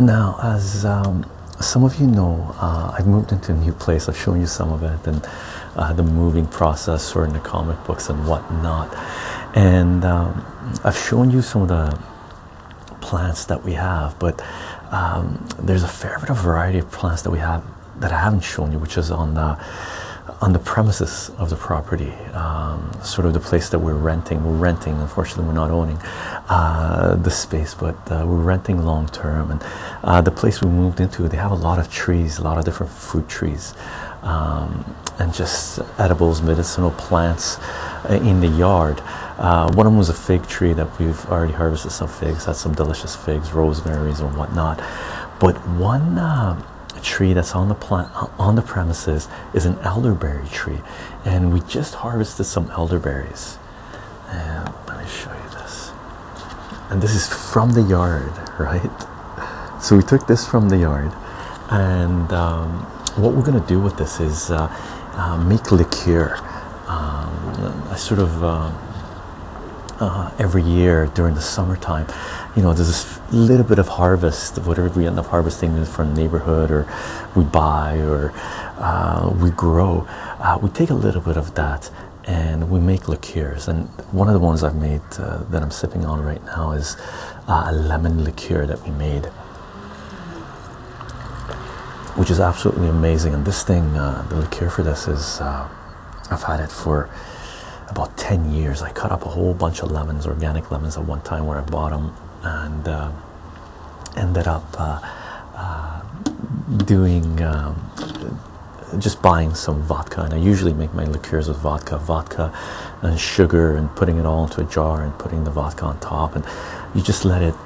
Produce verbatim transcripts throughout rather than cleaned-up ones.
Now, as um, some of you know, uh, I've moved into a new place. I've shown you some of it, and uh, the moving process or in the comic books and whatnot. And um, I've shown you some of the plants that we have, but um, there's a fair bit of variety of plants that we have that I haven't shown you, which is on the on the premises of the property, um, sort of the place that we're renting. We're renting, unfortunately we're not owning uh, the space, but uh, we're renting long term. And uh, the place we moved into, they have a lot of trees, a lot of different fruit trees, um, and just edibles, medicinal plants in the yard. Uh, one of them was a fig tree that we've already harvested some figs, had some delicious figs, rosemaries and whatnot. But one uh, tree that's on the plant on the premises is an elderberry tree, and we just harvested some elderberries. And let me show you this. And this is from the yard, right? So we took this from the yard, and um, what we're going to do with this is uh, uh, make liqueur. Um, I sort of uh, uh, every year during the summertime, you know, there's this little bit of harvest of whatever we end up harvesting from the neighborhood, or we buy, or uh, we grow. Uh, we take a little bit of that and we make liqueurs. And one of the ones I've made uh, that I'm sipping on right now is uh, a lemon liqueur that we made, which is absolutely amazing. And this thing, uh, the liqueur for this is, uh, I've had it for about ten years. I cut up a whole bunch of lemons, organic lemons at one time where I bought them, and uh, ended up uh, uh, doing um, just buying some vodka. And I usually make my liqueurs with vodka vodka and sugar, and putting it all into a jar and putting the vodka on top, and you just let it,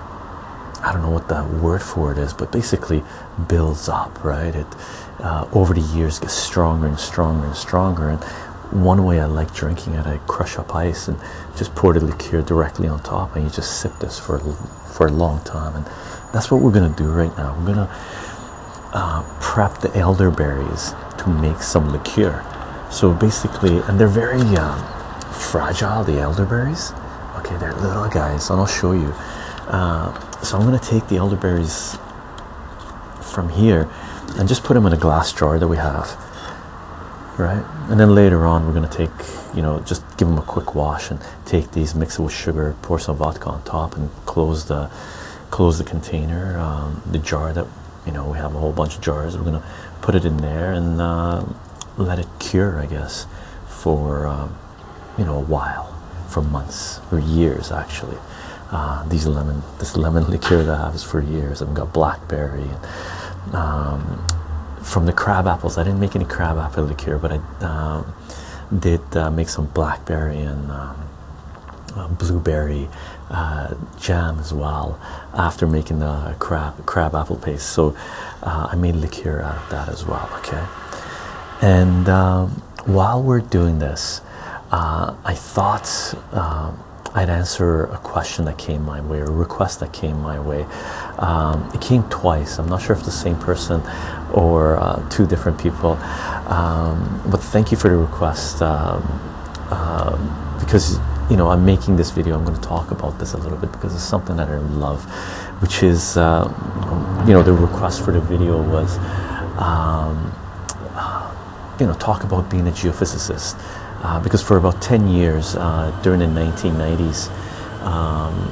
I don't know what the word for it is, but basically builds up, right? It uh, over the years gets stronger and stronger and stronger. And one way I like drinking it, I crush up ice and just pour the liqueur directly on top, and you just sip this for for a long time. And that's what we're gonna do right now. We're gonna uh, prep the elderberries to make some liqueur. So basically, and they're very um, fragile, the elderberries. Okay, they're little guys, and I'll show you. Uh, so I'm gonna take the elderberries from here and just put them in a glass jar that we have. Right, and then later on we're going to take, you know, just give them a quick wash and take these, mix it with sugar, pour some vodka on top, and close the close the container, um, the jar that, you know, we have a whole bunch of jars. We're going to put it in there and uh, let it cure, I guess, for um, you know, a while, for months or years actually. Uh, these lemon, this lemon liqueur that I have is for years. I've got blackberry and um, from the crab apples. I didn't make any crab apple liqueur, but I um, did uh, make some blackberry and um, uh, blueberry uh, jam as well after making the crab crab apple paste. So uh, I made liqueur out of that as well. Okay, and um, while we're doing this, uh, I thought um, I'd answer a question that came my way, or a request that came my way. Um, it came twice. I'm not sure if it's the same person or uh, two different people, um, but thank you for the request, um, um, because, you know, I'm making this video. I'm going to talk about this a little bit because it's something that I love, which is, uh, you know, the request for the video was, um, uh, you know, talk about being a geophysicist. Uh, because for about ten years uh, during the nineteen nineties, um,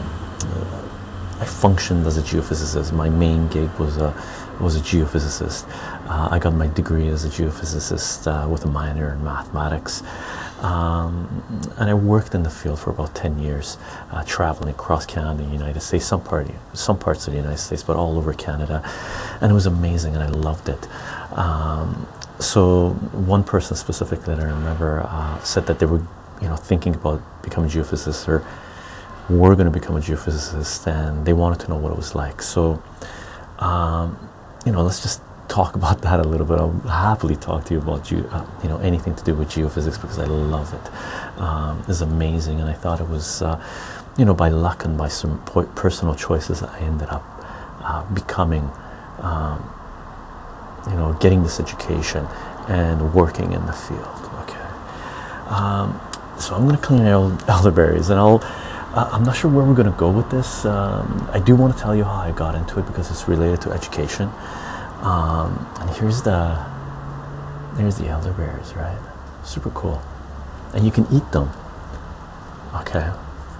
I functioned as a geophysicist. My main gig was a was a geophysicist. Uh, I got my degree as a geophysicist uh, with a minor in mathematics, um, and I worked in the field for about ten years, uh, traveling across Canada, the United States, some part, some parts of the United States, but all over Canada, and it was amazing, and I loved it. Um, So one person specifically that I remember uh, said that they were, you know, thinking about becoming a geophysicist, or were going to become a geophysicist, and they wanted to know what it was like. So, um, you know, let's just talk about that a little bit. I'll happily talk to you about ge uh, you know, anything to do with geophysics, because I love it. Um, it's amazing, and I thought it was, uh, you know, by luck and by some personal choices, I ended up uh, becoming. Um, you know, getting this education and working in the field. Okay, um, so I'm going to clean el elderberries, and I'll uh, I'm not sure where we're going to go with this. Um, I do want to tell you how I got into it because it's related to education. Um, and here's the here's the elderberries, right? Super cool, and you can eat them. Okay,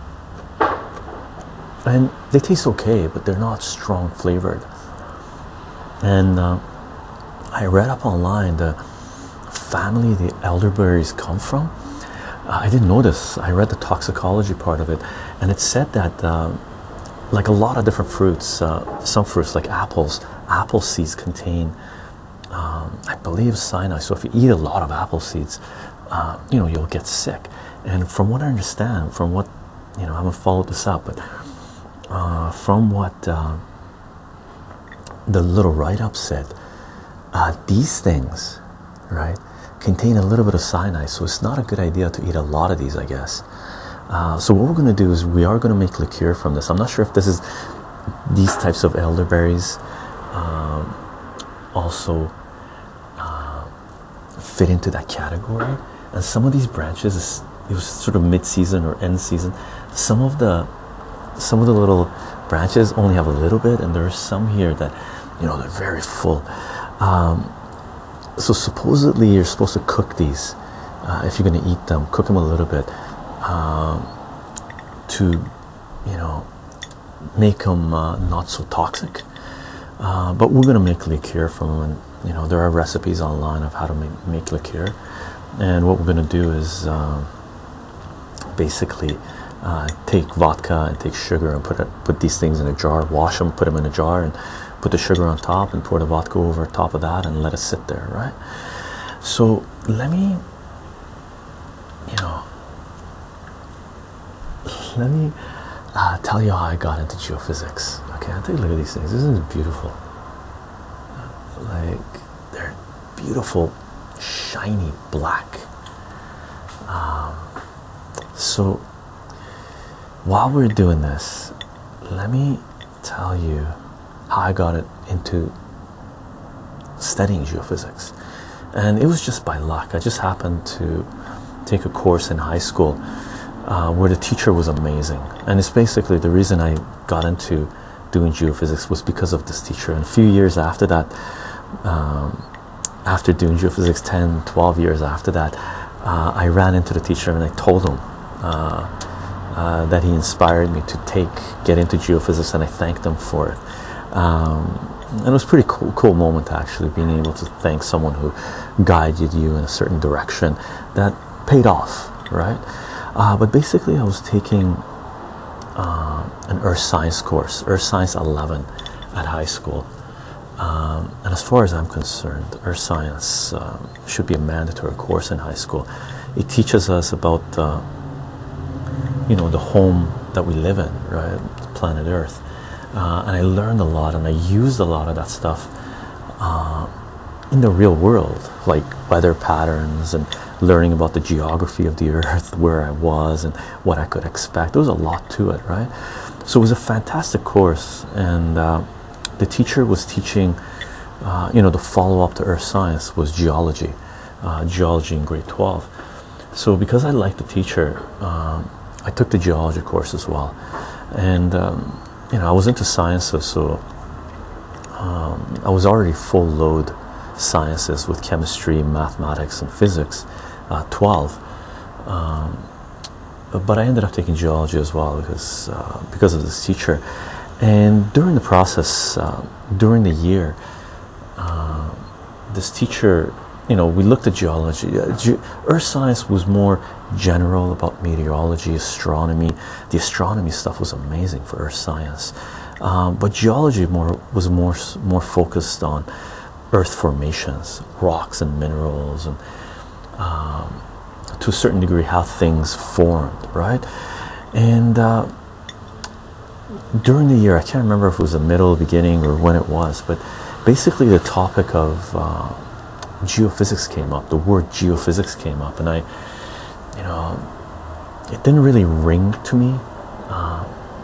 and they taste okay, but they're not strong flavored. And uh, I read up online the family the elderberries come from. Uh, I didn't know this. I read the toxicology part of it, and it said that uh, like a lot of different fruits, uh, some fruits like apples, apple seeds contain, um, I believe, cyanide. So if you eat a lot of apple seeds, uh, you know, you'll get sick. And from what I understand, from what, you know, I haven't followed this up, but uh, from what uh, the little write-up said, uh, these things, right, contain a little bit of cyanide, so it's not a good idea to eat a lot of these, I guess. Uh, so what we're going to do is we are going to make liqueur from this. I'm not sure if this is these types of elderberries um, also uh, fit into that category. And some of these branches, it was sort of mid-season or end season. Some of the some of the little branches only have a little bit, and there are some here that, you know, they're very full. Um, so supposedly you're supposed to cook these uh, if you're going to eat them. Cook them a little bit. Um, to, you know, make them uh, not so toxic, uh, but we're gonna make liqueur from them, and you know there are recipes online of how to make, make liqueur, and what we're gonna do is uh, basically uh, take vodka and take sugar and put it, put these things in a jar, wash them, put them in a jar, and put the sugar on top, and pour the vodka over top of that, and let it sit there, right? So let me, you know. Let me uh, tell you how I got into geophysics. Okay, I'll take a look at these things. This is beautiful. Like, they're beautiful, shiny black. Um, so, while we're doing this, let me tell you how I got it into studying geophysics. And it was just by luck. I just happened to take a course in high school Uh, where the teacher was amazing, and it's basically the reason I got into doing geophysics was because of this teacher. And a few years after that, um, after doing geophysics, ten, twelve years after that, uh, I ran into the teacher and I told him uh, uh, that he inspired me to take get into geophysics, and I thanked him for it. Um, and it was a pretty cool, cool moment actually, being able to thank someone who guided you in a certain direction that paid off, right? Uh, but basically I was taking uh, an earth science course, earth science eleven at high school, um, and as far as I'm concerned, earth science um, should be a mandatory course in high school. It teaches us about uh, you know, the home that we live in, right, planet Earth, uh, and I learned a lot, and I used a lot of that stuff uh, in the real world, like weather patterns and learning about the geography of the earth, where I was and what I could expect. There was a lot to it, right? So it was a fantastic course, and uh, the teacher was teaching, uh, you know, the follow-up to earth science was geology, uh, geology in grade twelve. So because I liked the teacher, um, I took the geology course as well, and um, you know, I was into sciences, so um, I was already full load sciences with chemistry, mathematics, and physics, uh, twelve. Um, but I ended up taking geology as well because uh, because of this teacher. And during the process, uh, during the year, uh, this teacher, you know, we looked at geology. Uh, ge Earth science was more general, about meteorology, astronomy. The astronomy stuff was amazing for Earth science, um, but geology more was more more focused on earth formations, rocks and minerals, and um, to a certain degree how things formed, right? And uh, during the year, I can't remember if it was the middle, beginning, or when it was, but basically the topic of uh, geophysics came up. The word geophysics came up, and I, you know, it didn't really ring to me uh,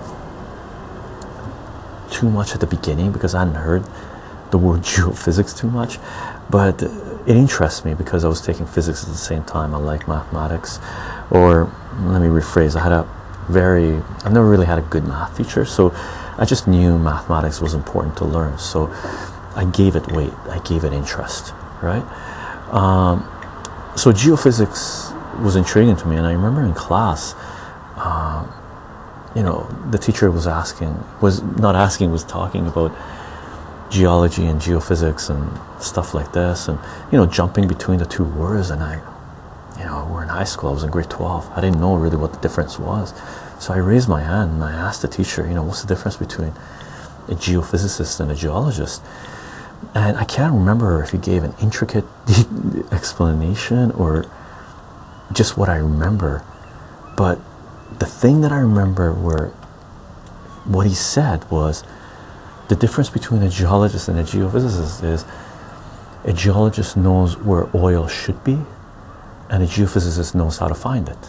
too much at the beginning because I hadn't heard the word geophysics too much, but it interests me because I was taking physics at the same time. I like mathematics, or let me rephrase, I had a very, I've never really had a good math teacher, so I just knew mathematics was important to learn, so I gave it weight, I gave it interest, right? Um, so geophysics was intriguing to me, and I remember in class, um, you know, the teacher was asking, was not asking, was talking about geology and geophysics and stuff like this, and you know, jumping between the two words. And I, you know, we're in high school, I was in grade twelve, I didn't know really what the difference was. So I raised my hand and I asked the teacher, you know, what's the difference between a geophysicist and a geologist? And I can't remember if he gave an intricate explanation or just what I remember, but the thing that I remember were what he said was the difference between a geologist and a geophysicist is a geologist knows where oil should be and a geophysicist knows how to find it.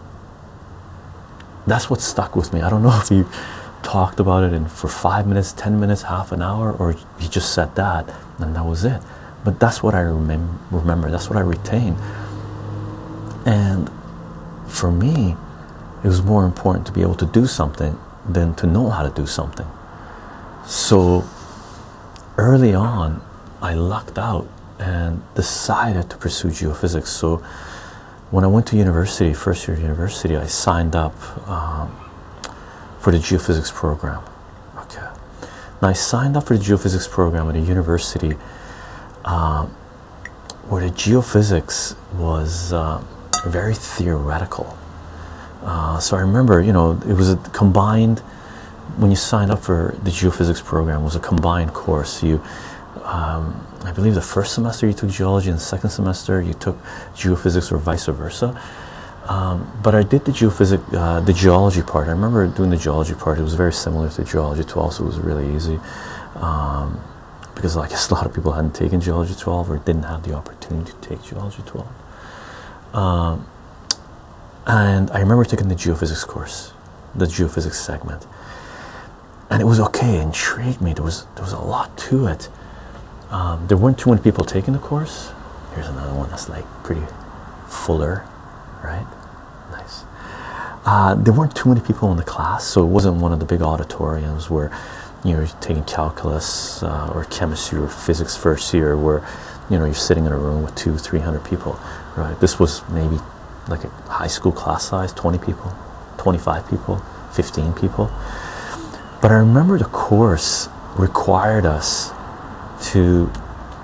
That's what stuck with me. I don't know if he talked about it in for five minutes, ten minutes, half an hour, or he just said that and that was it. But that's what I remem remember, that's what I retained. And for me, it was more important to be able to do something than to know how to do something. So early on, I lucked out and decided to pursue geophysics. So when I went to university, first year of university, I signed up um, for the geophysics program. Okay. Now I signed up for the geophysics program at a university um, where the geophysics was uh, very theoretical. Uh, so I remember, you know, it was a combined, when you sign up for the geophysics program, it was a combined course. You, um, I believe the first semester you took geology, and the second semester you took geophysics, or vice versa. Um, but I did the geophysics, uh, the geology part. I remember doing the geology part. It was very similar to geology twelve, so it was really easy. Um, because I guess a lot of people hadn't taken geology twelve or didn't have the opportunity to take geology twelve. Um, and I remember taking the geophysics course, the geophysics segment, and it was okay. It intrigued me. There was there was a lot to it. Um, there weren't too many people taking the course. Here's another one that's like pretty fuller, right? Nice. Uh, there weren't too many people in the class, so it wasn't one of the big auditoriums where you know you're taking calculus uh, or chemistry or physics first year, where you know you're sitting in a room with two, three hundred people, right? This was maybe like a high school class size, twenty people, twenty-five people, fifteen people. But I remember the course required us to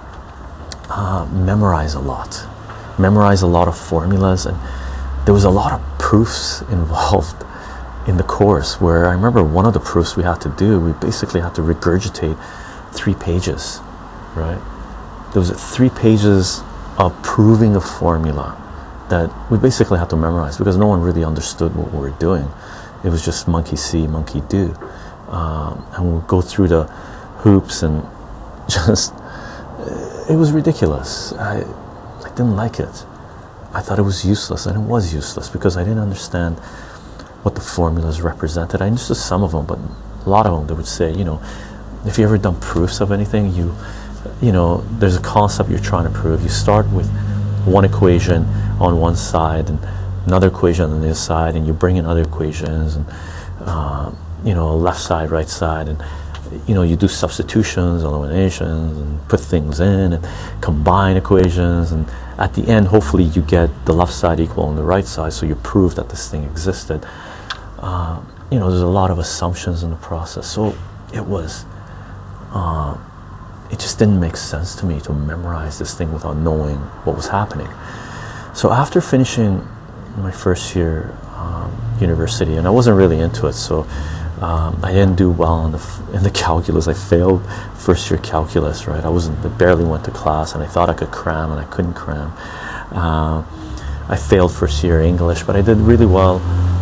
uh, memorize a lot, memorize a lot of formulas, and there was a lot of proofs involved in the course, where I remember one of the proofs we had to do, we basically had to regurgitate three pages, right? There was three pages of proving a formula that we basically had to memorize, because no one really understood what we were doing. It was just monkey see, monkey do. Um, and we'll go through the hoops, and just it was ridiculous. I, I didn't like it. I thought it was useless, and it was useless because I didn't understand what the formulas represented. I understood some of them, but a lot of them, they would say, you know, if you ever done proofs of anything, you you know, there's a concept you're trying to prove. You start with one equation on one side and another equation on the other side, and you bring in other equations, and uh, you know, left side, right side, and you know, you do substitutions, eliminations, and put things in and combine equations, and at the end hopefully you get the left side equal on the right side, so you prove that this thing existed. Uh, you know, there's a lot of assumptions in the process, so it was uh, it just didn't make sense to me to memorize this thing without knowing what was happening. So after finishing my first year um, university, and I wasn't really into it, so um, I didn't do well in the in the calculus. I failed first year calculus, right? I wasn't I barely went to class, and I thought I could cram, and I couldn't cram. Uh, I failed first year English, but I did really well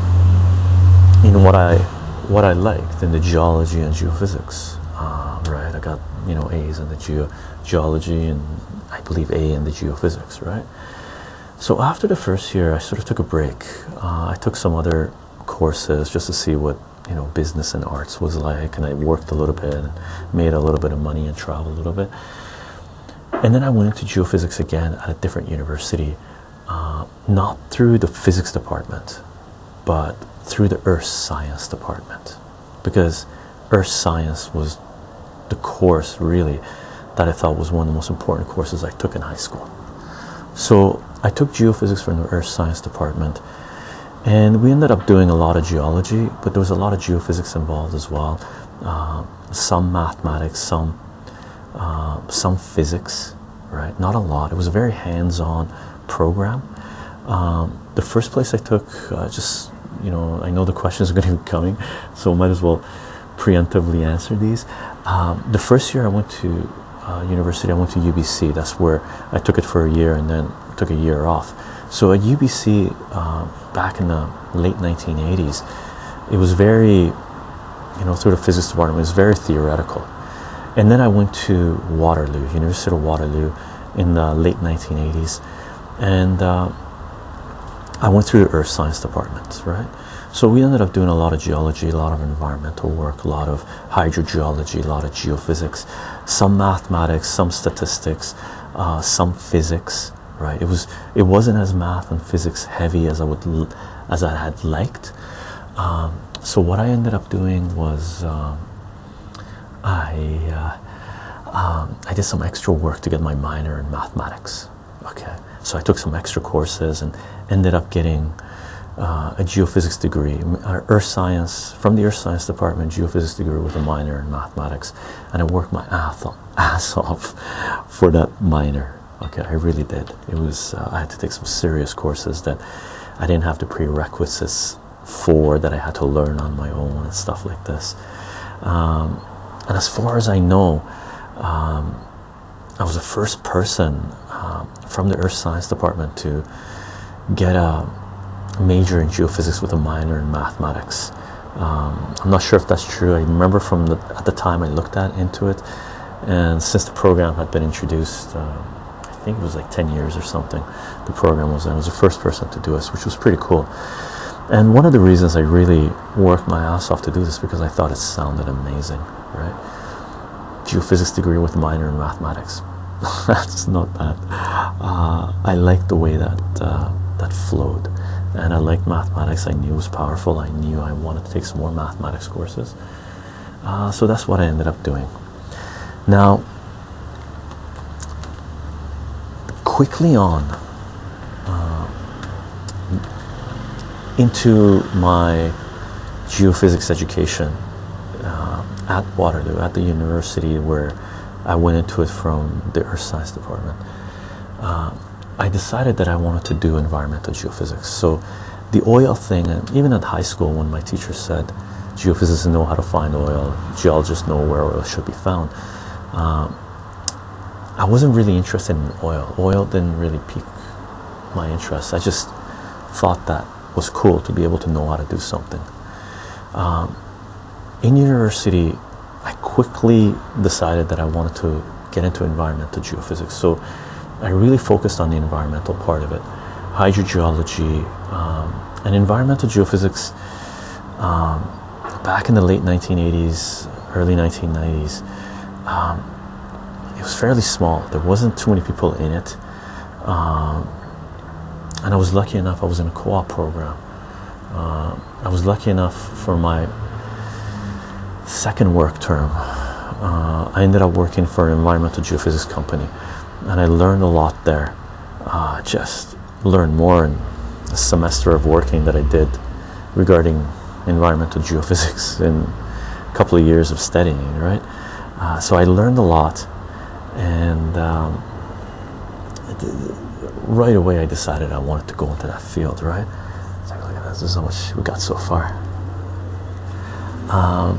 in what I what I liked in the geology and geophysics. Uh, right, I got you know A's in the geo geology, and I believe A in the geophysics, right? So after the first year, I sort of took a break. Uh, I took some other courses just to see what you know business and arts was like, and I worked a little bit, and made a little bit of money, and traveled a little bit. And then I went into geophysics again at a different university, uh, not through the physics department, but through the earth science department, because earth science was the course really that I thought was one of the most important courses I took in high school. So I took geophysics from the earth science department, and we ended up doing a lot of geology, but there was a lot of geophysics involved as well. Uh, some mathematics, some uh, some physics, right? Not a lot. It was a very hands-on program. Um, the first place I took, uh, just you know, I know the questions are going to be coming, so I might as well preemptively answer these. Um, the first year I went to uh, university, I went to U B C. That's where I took it for a year and then took a year off. So at U B C, uh, back in the late nineteen eighties, it was very, you know, through the physics department, it was very theoretical. And then I went to Waterloo, University of Waterloo, in the late nineteen eighties, and uh, I went through the earth science department, right? So we ended up doing a lot of geology, a lot of environmental work, a lot of hydrogeology, a lot of geophysics, some mathematics, some statistics, uh, some physics, right? It was it wasn't as math and physics heavy as I would l as I had liked. Um, so what I ended up doing was um, I uh, um, I did some extra work to get my minor in mathematics. Okay, so I took some extra courses and ended up getting uh, a geophysics degree, uh, earth science, from the earth science department, geophysics degree with a minor in mathematics, and I worked my ass off, ass off for that minor. Okay, I really did. It was uh, I had to take some serious courses that I didn't have the prerequisites for, that I had to learn on my own and stuff like this. Um, and as far as I know, um, I was the first person um, from the earth science department to get a major in geophysics with a minor in mathematics. Um, I'm not sure if that's true. I remember from the at the time I looked at into it, and since the program had been introduced, uh, I think it was like ten years or something. The program was, I was the first person to do this, which was pretty cool. And one of the reasons I really worked my ass off to do this, because I thought it sounded amazing, right? Geophysics degree with a minor in mathematics. That's not bad. Uh, I liked the way that uh, that flowed, and I liked mathematics. I knew it was powerful. I knew I wanted to take some more mathematics courses. Uh, so that's what I ended up doing. Now, quickly on uh, into my geophysics education uh, at Waterloo, at the university where I went into it from the earth science department. Uh, I decided that I wanted to do environmental geophysics. So the oil thing, and even at high school when my teacher said geophysicists know how to find oil, geologists know where oil should be found, um, I wasn't really interested in oil. Oil didn't really pique my interest. I just thought that was cool to be able to know how to do something. Um, in university, I quickly decided that I wanted to get into environmental geophysics. So I really focused on the environmental part of it, hydrogeology, um, and environmental geophysics. Um, back in the late nineteen eighties, early nineteen nineties, um, it was fairly small. There wasn't too many people in it, um, and I was lucky enough. I was in a co-op program. Uh, I was lucky enough for my second work term. Uh, I ended up working for an environmental geophysics company, and I learned a lot there. Uh, just learned more in a semester of working that I did regarding environmental geophysics in a couple of years of studying, right? Uh, so I learned a lot, and um, right away I decided I wanted to go into that field, right? It's like, look at this, this is how much we got so far. Um,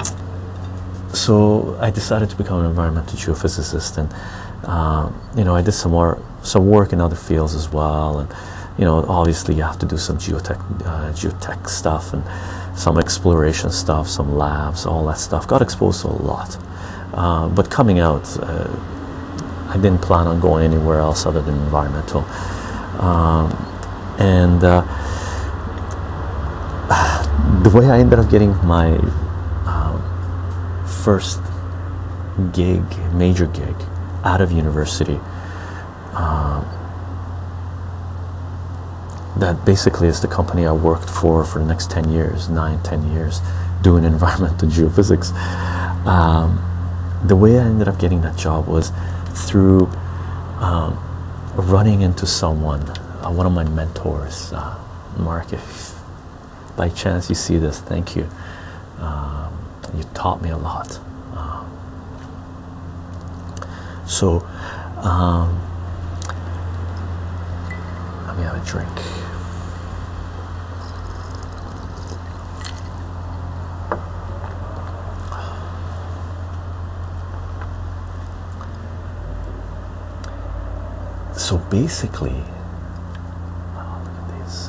so I decided to become an environmental geophysicist, and um, you know, I did some more some work in other fields as well, and you know, obviously you have to do some geotech uh, geotech stuff and some exploration stuff, some labs, all that stuff. Got exposed to a lot, uh, but coming out, uh, I didn't plan on going anywhere else other than environmental, um, and uh, the way I ended up getting my um, first gig, major gig, out of university, um, that basically is the company I worked for for the next ten years, nine, ten years, doing environmental geophysics. Um, the way I ended up getting that job was through um, running into someone, uh, one of my mentors. uh, Mark, if by chance you see this, thank you. Um, you taught me a lot. Um, so um, let me have a drink. So basically, oh, look at these.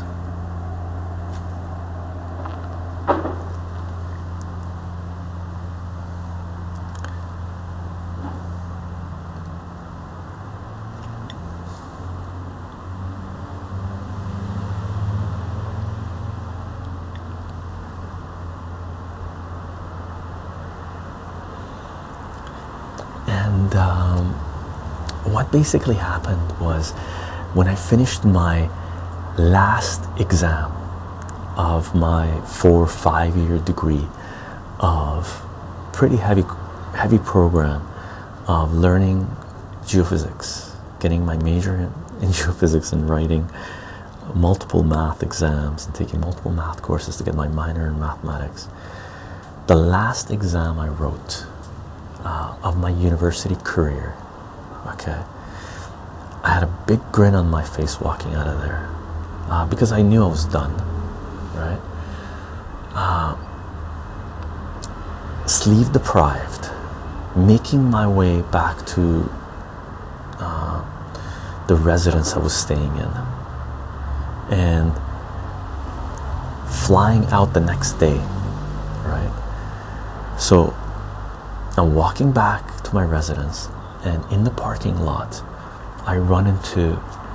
And um, what basically happened was, when I finished my last exam of my four or five year degree of pretty heavy heavy program of learning geophysics, getting my major in, in geophysics and writing multiple math exams and taking multiple math courses to get my minor in mathematics, the last exam I wrote uh, of my university career, okay, I had a big grin on my face walking out of there, uh, because I knew I was done, right? Uh, sleep deprived, making my way back to uh, the residence I was staying in, and flying out the next day, right? So I'm walking back to my residence, and in the parking lot I run into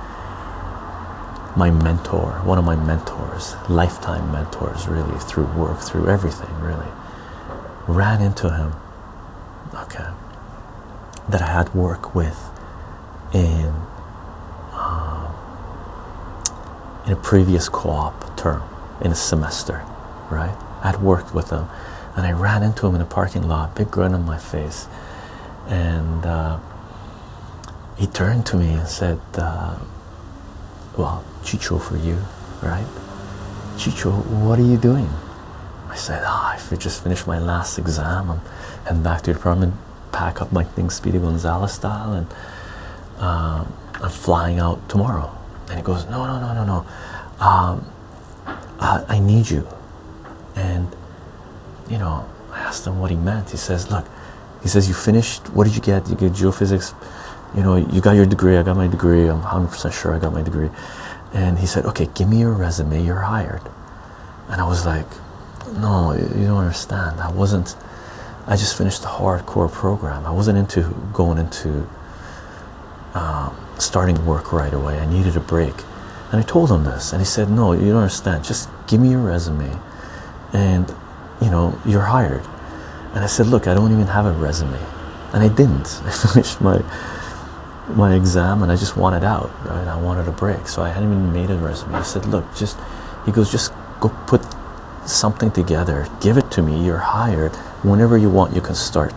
my mentor, one of my mentors, lifetime mentors, really, through work, through everything, really. Ran into him, okay, that I had worked with in uh, in a previous co-op term, in a semester, right? I had worked with him, and I ran into him in a parking lot, big grin on my face, and uh, he turned to me and said, uh, well, Chicho, for you, right? Chicho, what are you doing? I said, ah, oh, I just finished my last exam. I'm heading back to the apartment, pack up my things Speedy Gonzalez style, and uh, I'm flying out tomorrow. And he goes, no, no, no, no, no. Um, I, I need you. And, you know, I asked him what he meant. He says, look, he says, you finished, what did you get? You get geophysics, you know, you got your degree, I got my degree, I'm one hundred percent sure I got my degree. And he said, okay, give me your resume, you're hired. And I was like, no, you don't understand. I wasn't, I just finished a hardcore program. I wasn't into going into um, starting work right away. I needed a break. And I told him this, and he said, no, you don't understand. Just give me your resume, and, you know, you're hired. And I said, look, I don't even have a resume. And I didn't. I finished my my exam, and I just wanted out, right? I wanted a break, so I hadn't even made a resume. I said, look, just, he goes, just go put something together, give it to me, you're hired, whenever you want you can start.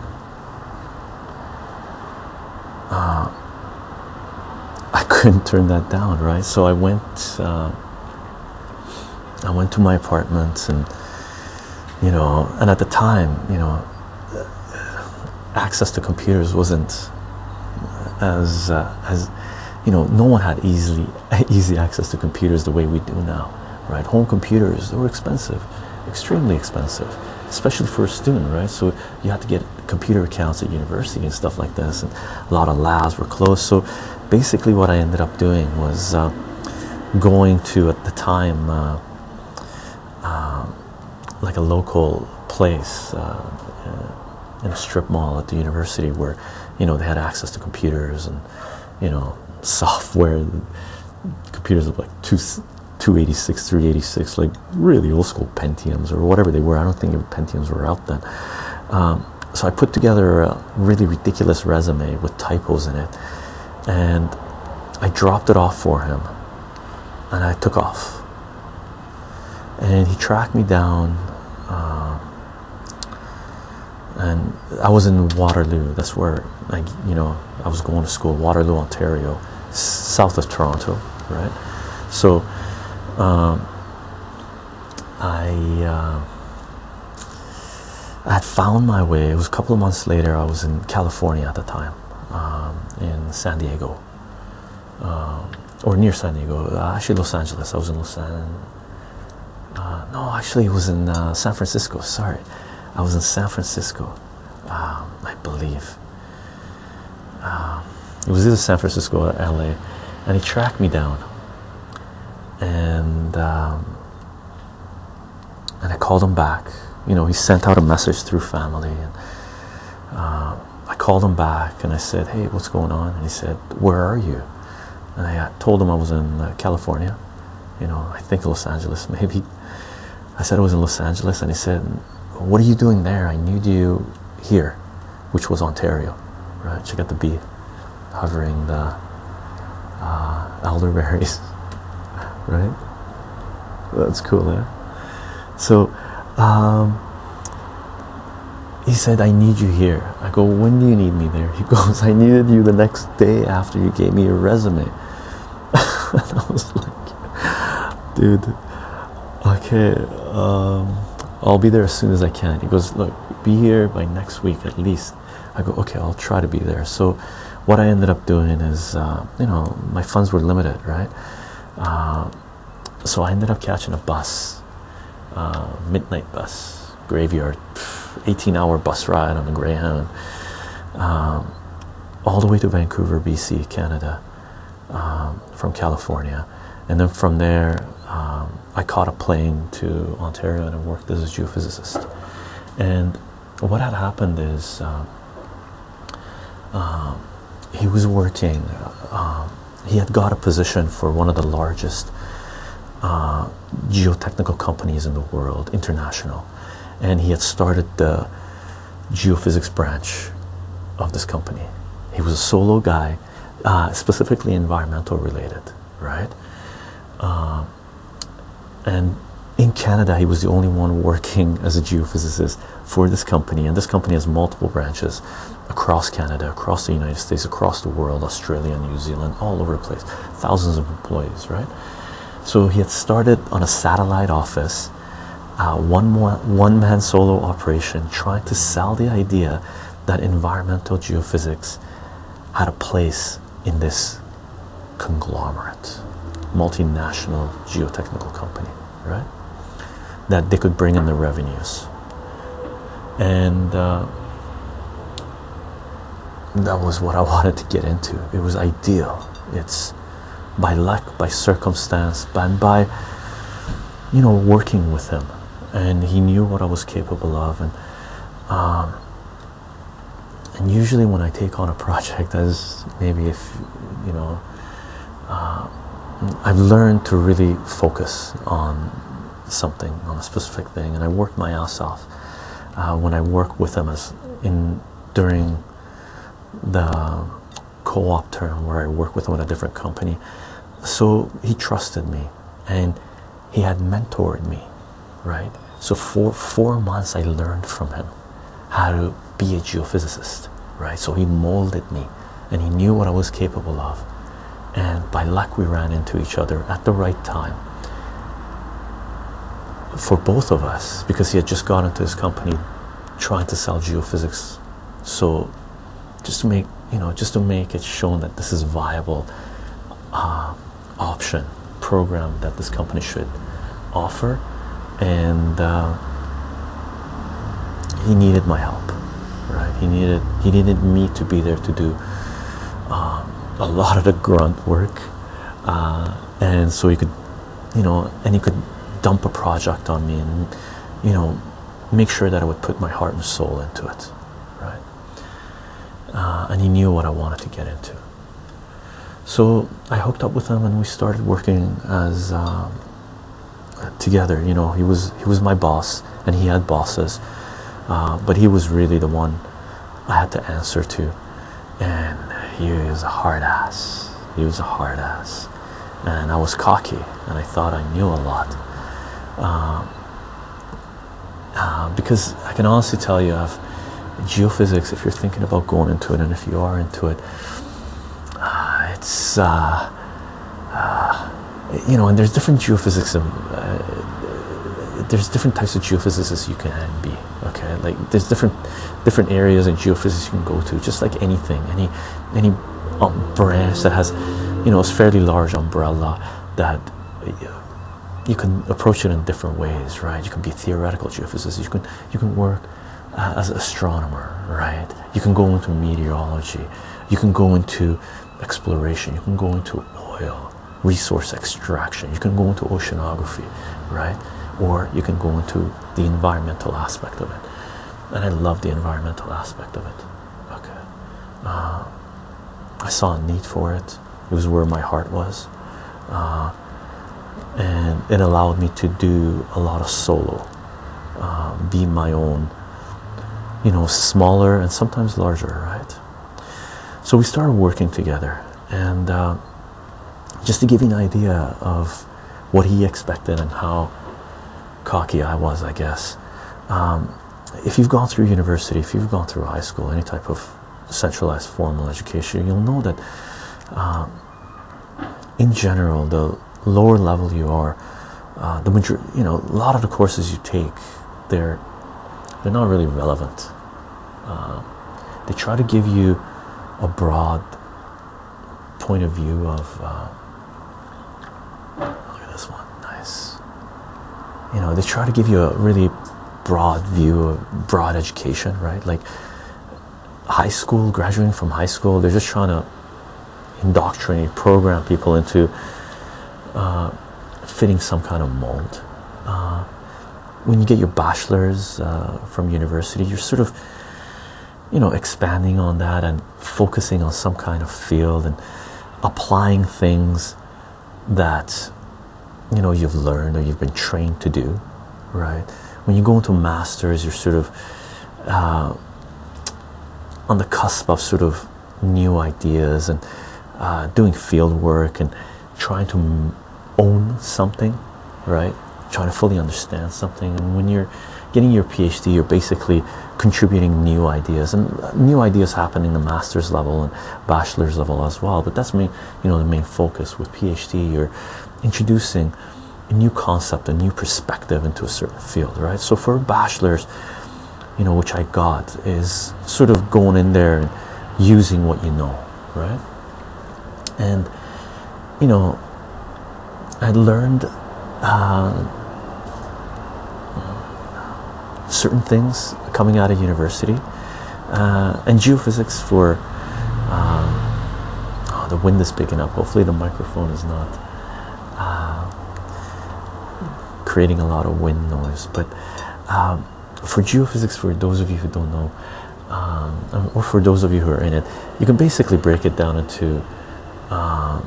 uh, I couldn't turn that down, right? So I went uh, I went to my apartment, and, you know, and at the time, you know, access to computers wasn't as uh, as you know, no one had easily easy access to computers the way we do now, right? Home computers, they were expensive, extremely expensive, especially for a student, right? So you had to get computer accounts at university and stuff like this, and a lot of labs were closed. So basically what I ended up doing was uh, going to, at the time, uh, uh, like a local place uh, in a strip mall at the university, where, you know, they had access to computers and, you know, software. Computers of like two, two eighty-six, three eighty-six, like really old school Pentiums or whatever they were. I don't think even Pentiums were out then. Um, so I put together a really ridiculous resume with typos in it, and I dropped it off for him. and I took off. And he tracked me down, uh, and I was in Waterloo. That's where, like, you know, I was going to school, Waterloo, Ontario, south of Toronto, right? So um, I, uh, I had found my way. It was a couple of months later. I was in California at the time, um, in San Diego, um, or near San Diego, uh, actually Los Angeles. I was in Los Angeles. Uh, no, actually, it was in uh, San Francisco. Sorry, I was in San Francisco, um, I believe. Um, it was either San Francisco or L A, and he tracked me down, and um, and I called him back. You know, he sent out a message through family, and uh, I called him back, and I said, "Hey, what's going on?" And he said, "Where are you?" And I told him I was in uh, California. You know, I think Los Angeles, maybe. I said I was in Los Angeles, and he said, "What are you doing there? I need you here," which was Ontario, right? Check out the bee hovering the uh, elderberries, right? That's cool, eh? So um, he said, "I need you here." I go, "When do you need me there?" He goes, "I needed you the next day after you gave me your resume." And I was like, dude, okay, um, I'll be there as soon as I can. He goes, "Look, be here by next week at least." I go, "Okay, I'll try to be there." So what I ended up doing is, uh, you know, my funds were limited, right? Uh, so I ended up catching a bus, uh, midnight bus, graveyard, eighteen hour bus ride on the Greyhound, um, all the way to Vancouver, B C, Canada, um, from California. And then from there, um, I caught a plane to Ontario, and I worked as a geophysicist. And what had happened is, um, um, he was working, um, he had got a position for one of the largest uh, geotechnical companies in the world, international, and he had started the geophysics branch of this company. He was a solo guy, uh, specifically environmental related, right? Um, and in Canada, he was the only one working as a geophysicist for this company, and this company has multiple branches across Canada, across the United States, across the world, Australia, New Zealand, all over the place, thousands of employees, right? So he had started on a satellite office, uh, one more one man solo operation, trying to sell the idea that environmental geophysics had a place in this conglomerate, multinational geotechnical company, right? That they could bring in the revenues. And uh, that was what I wanted to get into. It was ideal. It's by luck, by circumstance, and by, you know, working with him. And he knew what I was capable of. And um, and usually when I take on a project, as maybe if, you know, uh, I've learned to really focus on something, on a specific thing, and I worked my ass off uh, when I work with him as in during the co-op term where I worked with him at a different company. So he trusted me, and he had mentored me, right? So for four months I learned from him how to be a geophysicist, right? So he molded me, and he knew what I was capable of. And by luck, we ran into each other at the right time for both of us, because he had just got into his company trying to sell geophysics. So just to make, you know, just to make it shown that this is a viable uh, option, program that this company should offer. And uh, he needed my help, right? He needed, he needed me to be there to do um, a lot of the grunt work, uh, and so he could, you know, and he could dump a project on me, and, you know, make sure that I would put my heart and soul into it, right? Uh, and he knew what I wanted to get into. So I hooked up with him, and we started working as um, together. You know, he was he was my boss, and he had bosses, uh, but he was really the one I had to answer to. And he was a hard ass. He was a hard ass, and I was cocky, and I thought I knew a lot. Uh, uh, because I can honestly tell you, I've geophysics, if you're thinking about going into it, and if you are into it, uh, it's uh, uh, you know, and there's different geophysics, and uh, there's different types of geophysicists you can be. Okay, like there's different different areas in geophysics you can go to, just like anything, any any um, branch that has, you know, a fairly large umbrella that you can approach it in different ways, right? You can be a theoretical geophysicist. You can you can work uh, as an astronomer, right? You can go into meteorology. You can go into exploration. You can go into oil, resource extraction. You can go into oceanography, right? Or you can go into the environmental aspect of it. And I love the environmental aspect of it. Okay. Uh, I saw a need for it. It was where my heart was. Uh, and it allowed me to do a lot of solo, uh, be my own, you know, smaller and sometimes larger, right? So we started working together, and uh, just to give you an idea of what he expected and how cocky I was, I guess. Um, if you've gone through university, if you've gone through high school, any type of centralized formal education, you'll know that um, in general, the lower level you are, uh, the major, you know, a lot of the courses you take, they're they're not really relevant. Uh, they try to give you a broad point of view of. Uh, look at this one, nice. You know, they try to give you a really broad view of broad education, right? Like high school, graduating from high school, they're just trying to indoctrinate, program people into uh, fitting some kind of mold. Uh, when you get your bachelor's uh, from university, you're sort of, you know, expanding on that and focusing on some kind of field and applying things that, you know, you've learned or you've been trained to do, right? When you go into masters, you're sort of uh, on the cusp of sort of new ideas and uh, doing field work and trying to own something, right? Trying to fully understand something. And when you're getting your PhD, you're basically contributing new ideas, and new ideas happen in the master's level and bachelor's level as well. But that's main, you know, the main focus. With PhD, you're introducing a new concept, a new perspective into a certain field, right? So for a bachelor's, you know, which I got, is sort of going in there and using what you know, right? And you know, I learned uh, certain things coming out of university, uh, and geophysics for um, oh, the wind is picking up. Hopefully the microphone is not uh, creating a lot of wind noise. But um, for geophysics, for those of you who don't know, um, or for those of you who are in it, you can basically break it down into uh,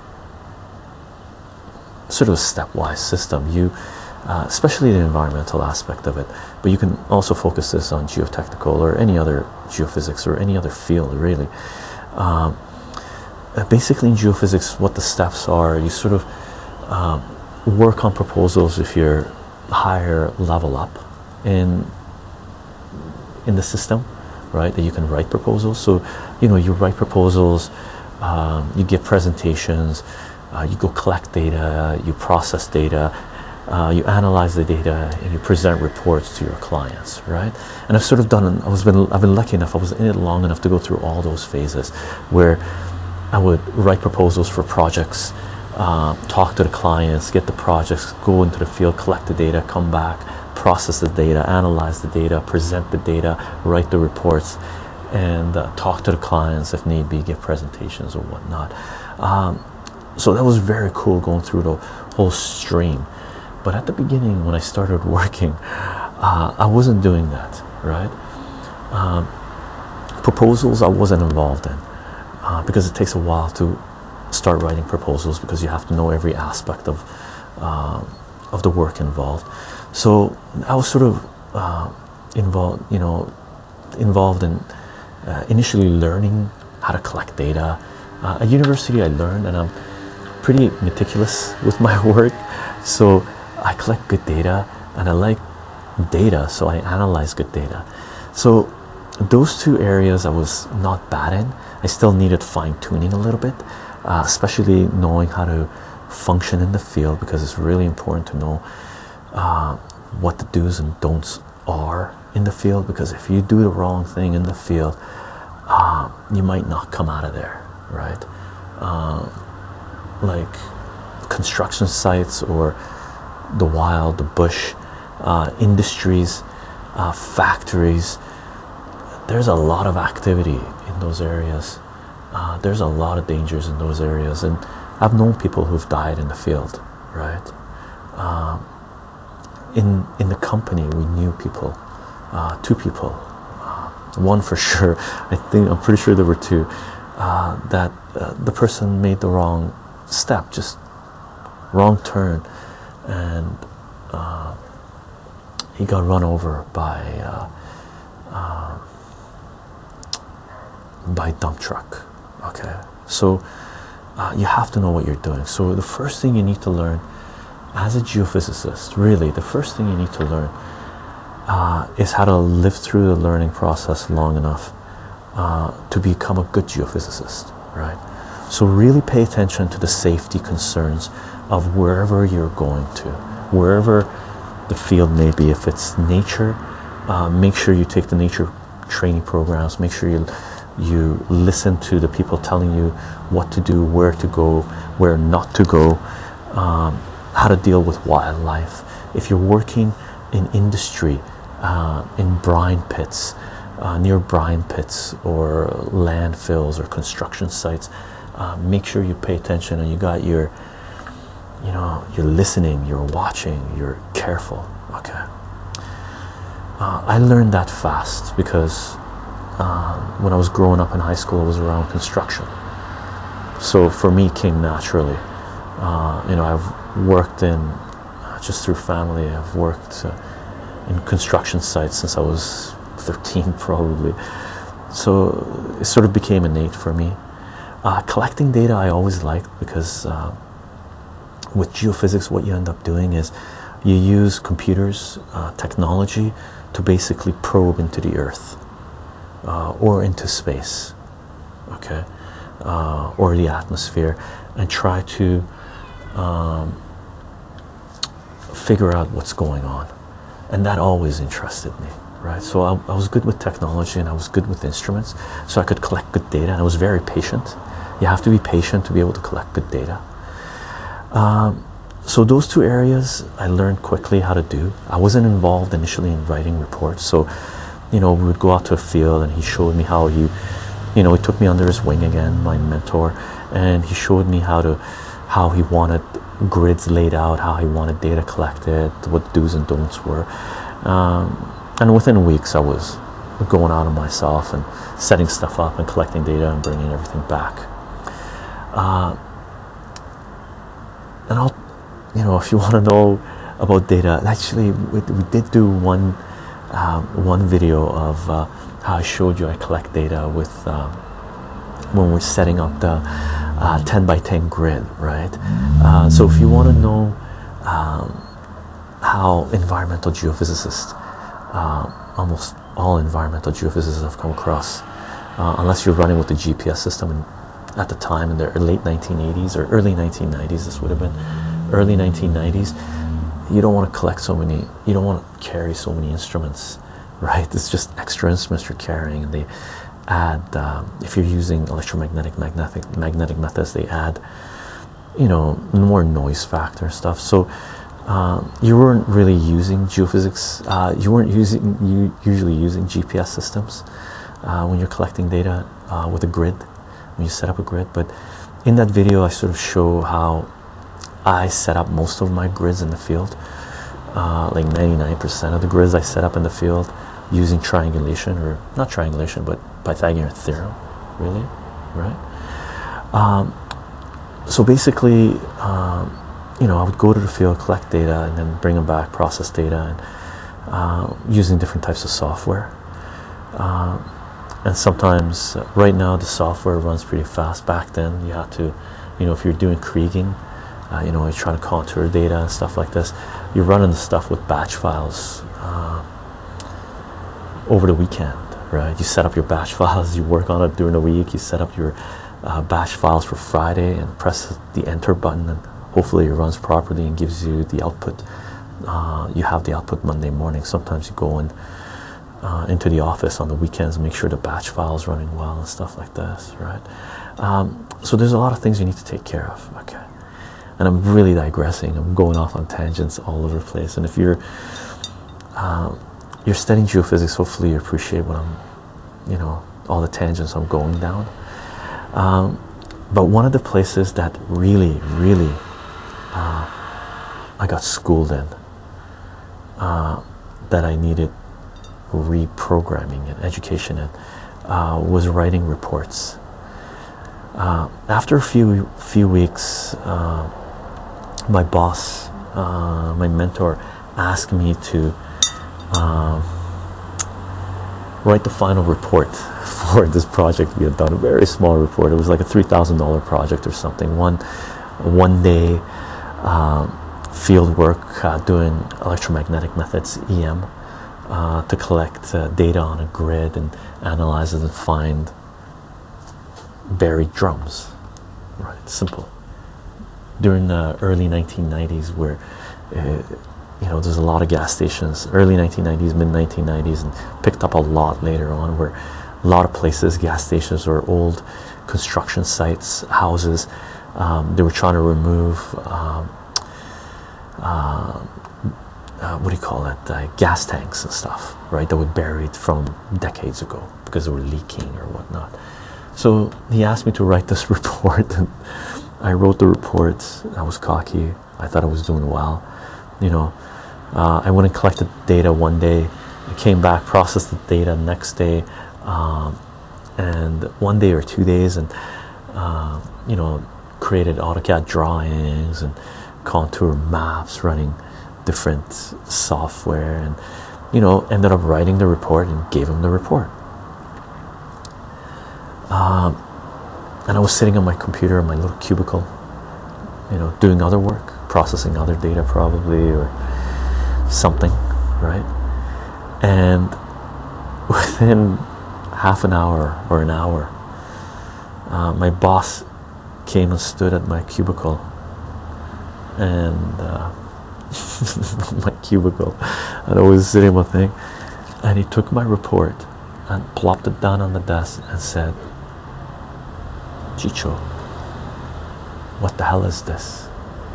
sort of a stepwise system. You Uh, especially the environmental aspect of it, but you can also focus this on geotechnical or any other geophysics or any other field, really. Um, uh, basically in geophysics, what the steps are, you sort of um, work on proposals if you're higher level up in in the system, right? That you can write proposals. So you know, you write proposals, um, you give presentations, uh, you go collect data, you process data, Uh, you analyze the data, and you present reports to your clients, right? And I've sort of done. I was been. I've been lucky enough. I was in it long enough to go through all those phases, where I would write proposals for projects, uh, talk to the clients, get the projects, go into the field, collect the data, come back, process the data, analyze the data, present the data, write the reports, and uh, talk to the clients if need be, give presentations or whatnot. Um, so that was very cool going through the whole stream. But at the beginning, when I started working, uh, I wasn't doing that, right? Um, proposals I wasn't involved in, uh, because it takes a while to start writing proposals, because you have to know every aspect of uh, of the work involved. So I was sort of uh, involved, you know, involved in uh, initially learning how to collect data. Uh, at university, I learned, and I'm pretty meticulous with my work, so I collect good data and I like data, so I analyze good data. So those two areas I was not bad in. I still needed fine-tuning a little bit, uh, especially knowing how to function in the field, because it's really important to know uh, what the do's and don'ts are in the field, because if you do the wrong thing in the field, uh, you might not come out of there, right? Uh, like construction sites or the wild, the bush, uh, industries, uh, factories, there's a lot of activity in those areas. Uh, there's a lot of dangers in those areas, and I've known people who've died in the field, right? Um, in in the company, we knew people, uh, two people, uh, one for sure. I think I'm pretty sure there were two. Uh, that uh, the person made the wrong step, just wrong turn, and uh, he got run over by uh, uh, by dump truck. Okay, so uh, you have to know what you're doing. So the first thing you need to learn as a geophysicist, really the first thing you need to learn uh, is how to live through the learning process long enough uh, to become a good geophysicist, right? So really pay attention to the safety concerns of wherever you're going to, wherever the field may be. If it's nature, uh, make sure you take the nature training programs. Make sure you you listen to the people telling you what to do, where to go, where not to go, um, how to deal with wildlife. If you're working in industry, uh, in brine pits, uh, near brine pits or landfills or construction sites, uh, make sure you pay attention and you got your, you know, you're listening, you're watching, you're careful. Okay. Uh, I learned that fast because uh, when I was growing up in high school, I was around construction. So for me, it came naturally. Uh, you know, I've worked in, uh, just through family, I've worked uh, in construction sites since I was thirteen probably. So it sort of became innate for me. Uh, collecting data I always liked, because uh, with geophysics what you end up doing is you use computers, uh, technology to basically probe into the earth uh, or into space, okay, uh, or the atmosphere, and try to um, figure out what's going on. And that always interested me, right? So I, I was good with technology and I was good with instruments, so I could collect good data, and I was very patient. You have to be patient to be able to collect good data. Um, so those two areas I learned quickly how to do. I wasn't involved initially in writing reports, so you know, we would go out to a field and he showed me how he, you know, he took me under his wing again, my mentor, and he showed me how to, how he wanted grids laid out, how he wanted data collected, what do's and don'ts were, um, and within weeks I was going out on myself and setting stuff up and collecting data and bringing everything back. Uh, and I'll, you know, if you want to know about data, actually we, we did do one uh, one video of uh, how I showed you I collect data with um, when we're setting up the uh, ten by ten grid, right? Uh, so if you want to know um, how environmental geophysicists, uh, almost all environmental geophysicists have come across, uh, unless you're running with the G P S system, and at the time in the late nineteen eighties or early nineteen nineties, this would have been early nineteen nineties, you don't want to collect so many, you don't want to carry so many instruments, right? It's just extra instruments you're carrying, and they add, um, if you're using electromagnetic magnetic magnetic methods, they add, you know, more noise factor stuff. So uh, you weren't really using geophysics, uh, you weren't using you usually using G P S systems uh, when you're collecting data uh, with a grid, when you set up a grid. But in that video I sort of show how I set up most of my grids in the field, uh, like ninety-nine percent of the grids I set up in the field using triangulation, or not triangulation but Pythagorean theorem, really, right? Um, so basically, um, you know, I would go to the field, collect data, and then bring them back, process data, and uh, using different types of software. Um, and sometimes, uh, right now, the software runs pretty fast. Back then, you had to You know, if you're doing kriging, uh, you know, you're trying to contour data and stuff like this, you're running the stuff with batch files uh, over the weekend, right? You set up your batch files, you work on it during the week, you set up your uh, batch files for Friday and press the enter button, and hopefully it runs properly and gives you the output. Uh, you have the output Monday morning. Sometimes you go in uh, into the office on the weekends and make sure the batch file is running well and stuff like this, right? Um, so there's a lot of things you need to take care of, okay? And I'm really digressing. I'm going off on tangents all over the place. And if you're uh, you're studying geophysics, hopefully you appreciate what I'm, you know, all the tangents I'm going down. Um, but one of the places that really, really uh, I got schooled in, uh, that I needed reprogramming and education in, uh, was writing reports. Uh, after a few few weeks, uh, my boss, uh, my mentor, asked me to uh, write the final report for this project we had done. A very small report. It was like a three thousand dollar project or something. One one day uh, field work uh, doing electromagnetic methods, E M, uh, to collect uh, data on a grid and analyze it and find buried drums. Right, simple. During the early nineteen nineties, where uh, you know, there's a lot of gas stations, early nineteen nineties, mid nineteen nineties, and picked up a lot later on, where a lot of places, gas stations or old construction sites, houses, um, they were trying to remove um, uh, uh, what do you call it, uh, gas tanks and stuff, right, that were buried from decades ago because they were leaking or whatnot. So he asked me to write this report, and I wrote the report. I was cocky. I thought I was doing well. You know, uh, I went and collected data one day. I came back, processed the data next day, um, and one day or two days, and uh, you know, created AutoCAD drawings and contour maps, running different software, and you know, ended up writing the report and gave him the report. Um, and I was sitting on my computer in my little cubicle, you know, doing other work, processing other data probably, or something, right? And within half an hour or an hour, uh, my boss came and stood at my cubicle, and uh, my cubicle, and I was sitting on my thing, and he took my report and plopped it down on the desk and said, "Chicho, what the hell is this?"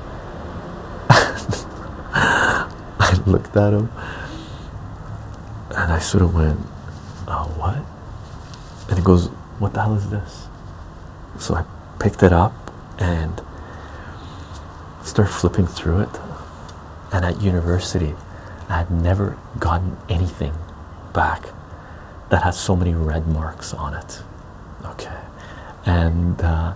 I looked at him and I sort of went, "Oh, what?" And he goes, "What the hell is this?" So I picked it up and started flipping through it. And at university, I had never gotten anything back that had so many red marks on it. Okay. And uh,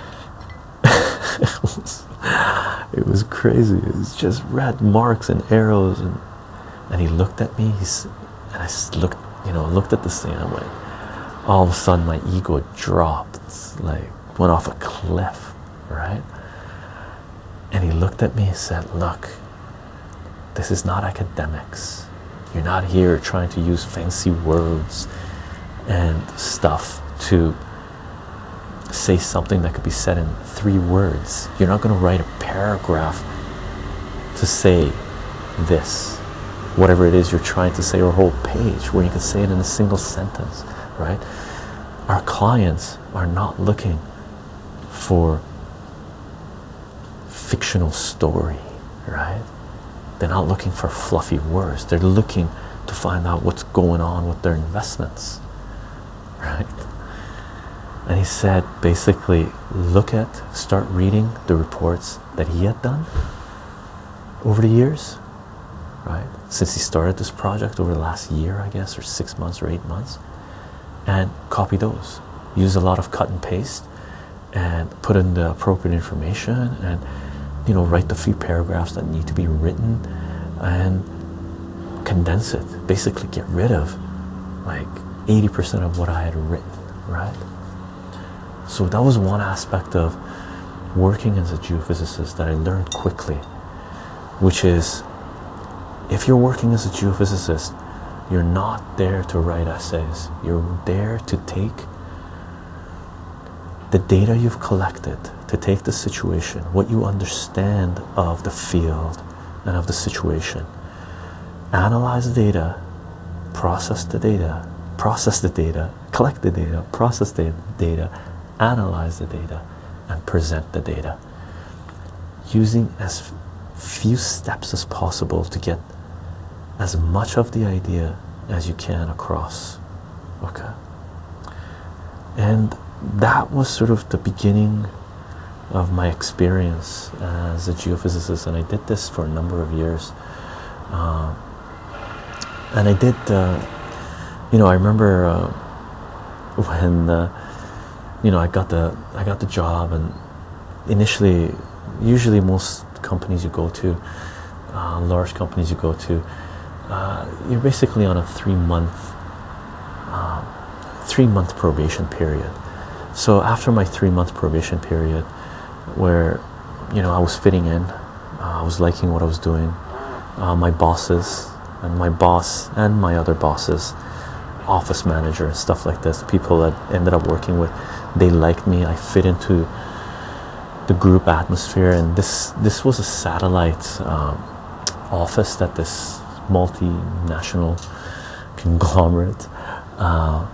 it was it was crazy. It was just red marks and arrows, and and he looked at me. He's and I looked, you know, looked at this thing. And I went. All of a sudden, my ego dropped. It's like went off a cliff, right? And he looked at me and said, "Look, this is not academics. You're not here trying to use fancy words and stuff to say something that could be said in three words. You're not going to write a paragraph to say this, whatever it is you're trying to say, or a whole page where you can say it in a single sentence, right? Our clients are not looking for fictional story, right? They're not looking for fluffy words. They're looking to find out what's going on with their investments, right?" And he said, basically, look at, start reading the reports that he had done over the years, right? Since he started this project over the last year, I guess, or six months or eight months, and copy those. Use a lot of cut and paste, and put in the appropriate information, and you know, write the few paragraphs that need to be written, and condense it. Basically, get rid of like eighty percent of what I had written, right? So that was one aspect of working as a geophysicist that I learned quickly, which is if you're working as a geophysicist, you're not there to write essays. You're there to take the data you've collected, to take the situation, what you understand of the field and of the situation, analyze the data, process the data, process the data, collect the data, process the data, analyze the data, and present the data, using as few steps as possible to get as much of the idea as you can across. Okay, and that was sort of the beginning of my experience as a geophysicist, and I did this for a number of years. Uh, and I did, uh, you know, I remember uh, when, uh, you know, I got the I got the job, and initially, usually most companies you go to, uh, large companies you go to, uh, you're basically on a three month, uh, three month probation period. So after my three month probation period, where, you know, I was fitting in, uh, I was liking what I was doing, uh, my bosses and my boss and my other bosses, office manager and stuff like this, people that ended up working with, they liked me. I fit into the group atmosphere, and this this was a satellite um, office that this multinational conglomerate uh,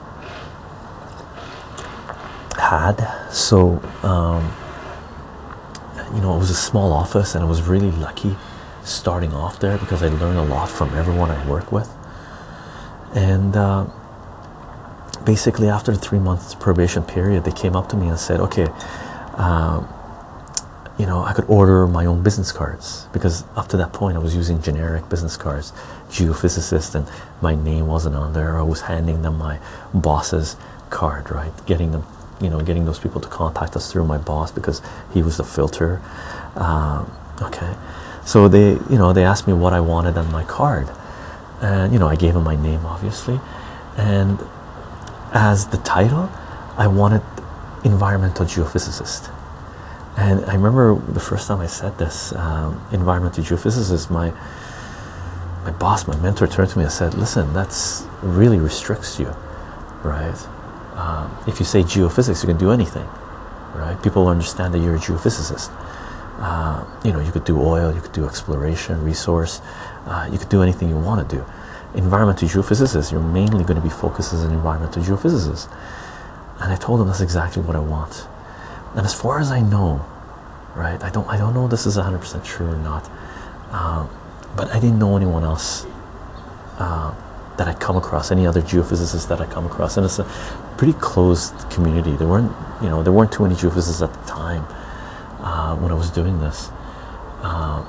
had. So um, you know, it was a small office, and I was really lucky starting off there because I learned a lot from everyone I work with. And uh, basically after the three months probation period, they came up to me and said, okay, um, you know, I could order my own business cards, because up to that point I was using generic business cards, geophysicist, and my name wasn't on there. I was handing them my boss's card, right, getting them, you know, getting those people to contact us through my boss because he was the filter. Um, okay, so they, you know, they asked me what I wanted on my card, and you know, I gave them my name, obviously, and as the title, I wanted environmental geophysicist. And I remember the first time I said this, um, environmental geophysicist, my my boss, my mentor, turned to me and said, listen, that's really restricts you, right? Um, if you say geophysics, you can do anything, right? People understand that you're a geophysicist. Uh, you know, you could do oil, you could do exploration, resource, uh, you could do anything you want to do. Environmental geophysicist, you're mainly going to be focused as an environmental geophysicist. And I told him that's exactly what I want. And as far as I know, right, I don't I don't know if this is one hundred percent true or not, uh, but I didn't know anyone else uh, that I'd come across, any other geophysicists that I come across, and it's a pretty closed community. There weren't, you know, there weren't too many geophysicists at the time uh, when I was doing this. Uh,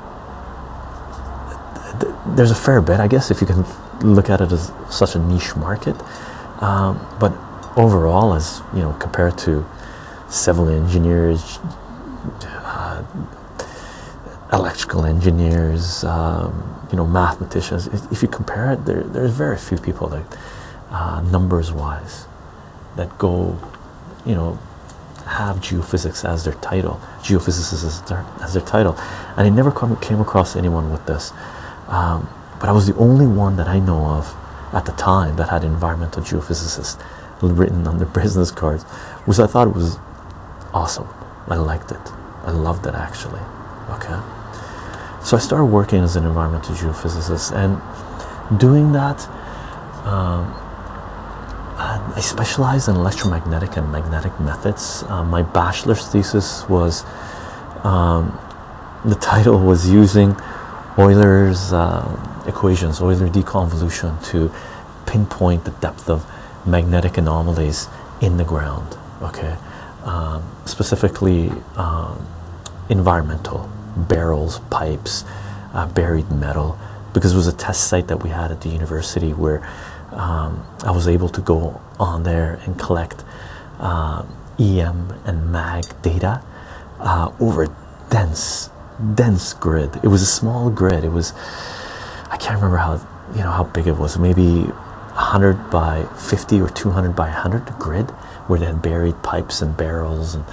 th there's a fair bit, I guess, if you can look at it as such a niche market, um, but overall, as you know, compared to civil engineers, uh, electrical engineers, um, you know, mathematicians, if you compare it, there there's very few people that, uh, numbers wise, that go, you know, have geophysics as their title, geophysicists as their, as their title. And I never come, came across anyone with this, um, but I was the only one that I know of at the time that had environmental geophysicist written on their business cards, which I thought it was awesome. I liked it. I loved it, actually. Okay, so I started working as an environmental geophysicist, and doing that, um, I specialized in electromagnetic and magnetic methods. Uh, my bachelor's thesis was, um, the title was using Euler's uh, equations, Euler deconvolution, to pinpoint the depth of magnetic anomalies in the ground. Okay, um, specifically um, environmental, barrels, pipes, uh, buried metal, because it was a test site that we had at the university where um, I was able to go on there and collect uh, E M and mag data uh, over dense, dense grid. It was a small grid. It was, I can't remember how, you know, how big it was. Maybe one hundred by fifty or two hundred by one hundred grid, where they had buried pipes and barrels and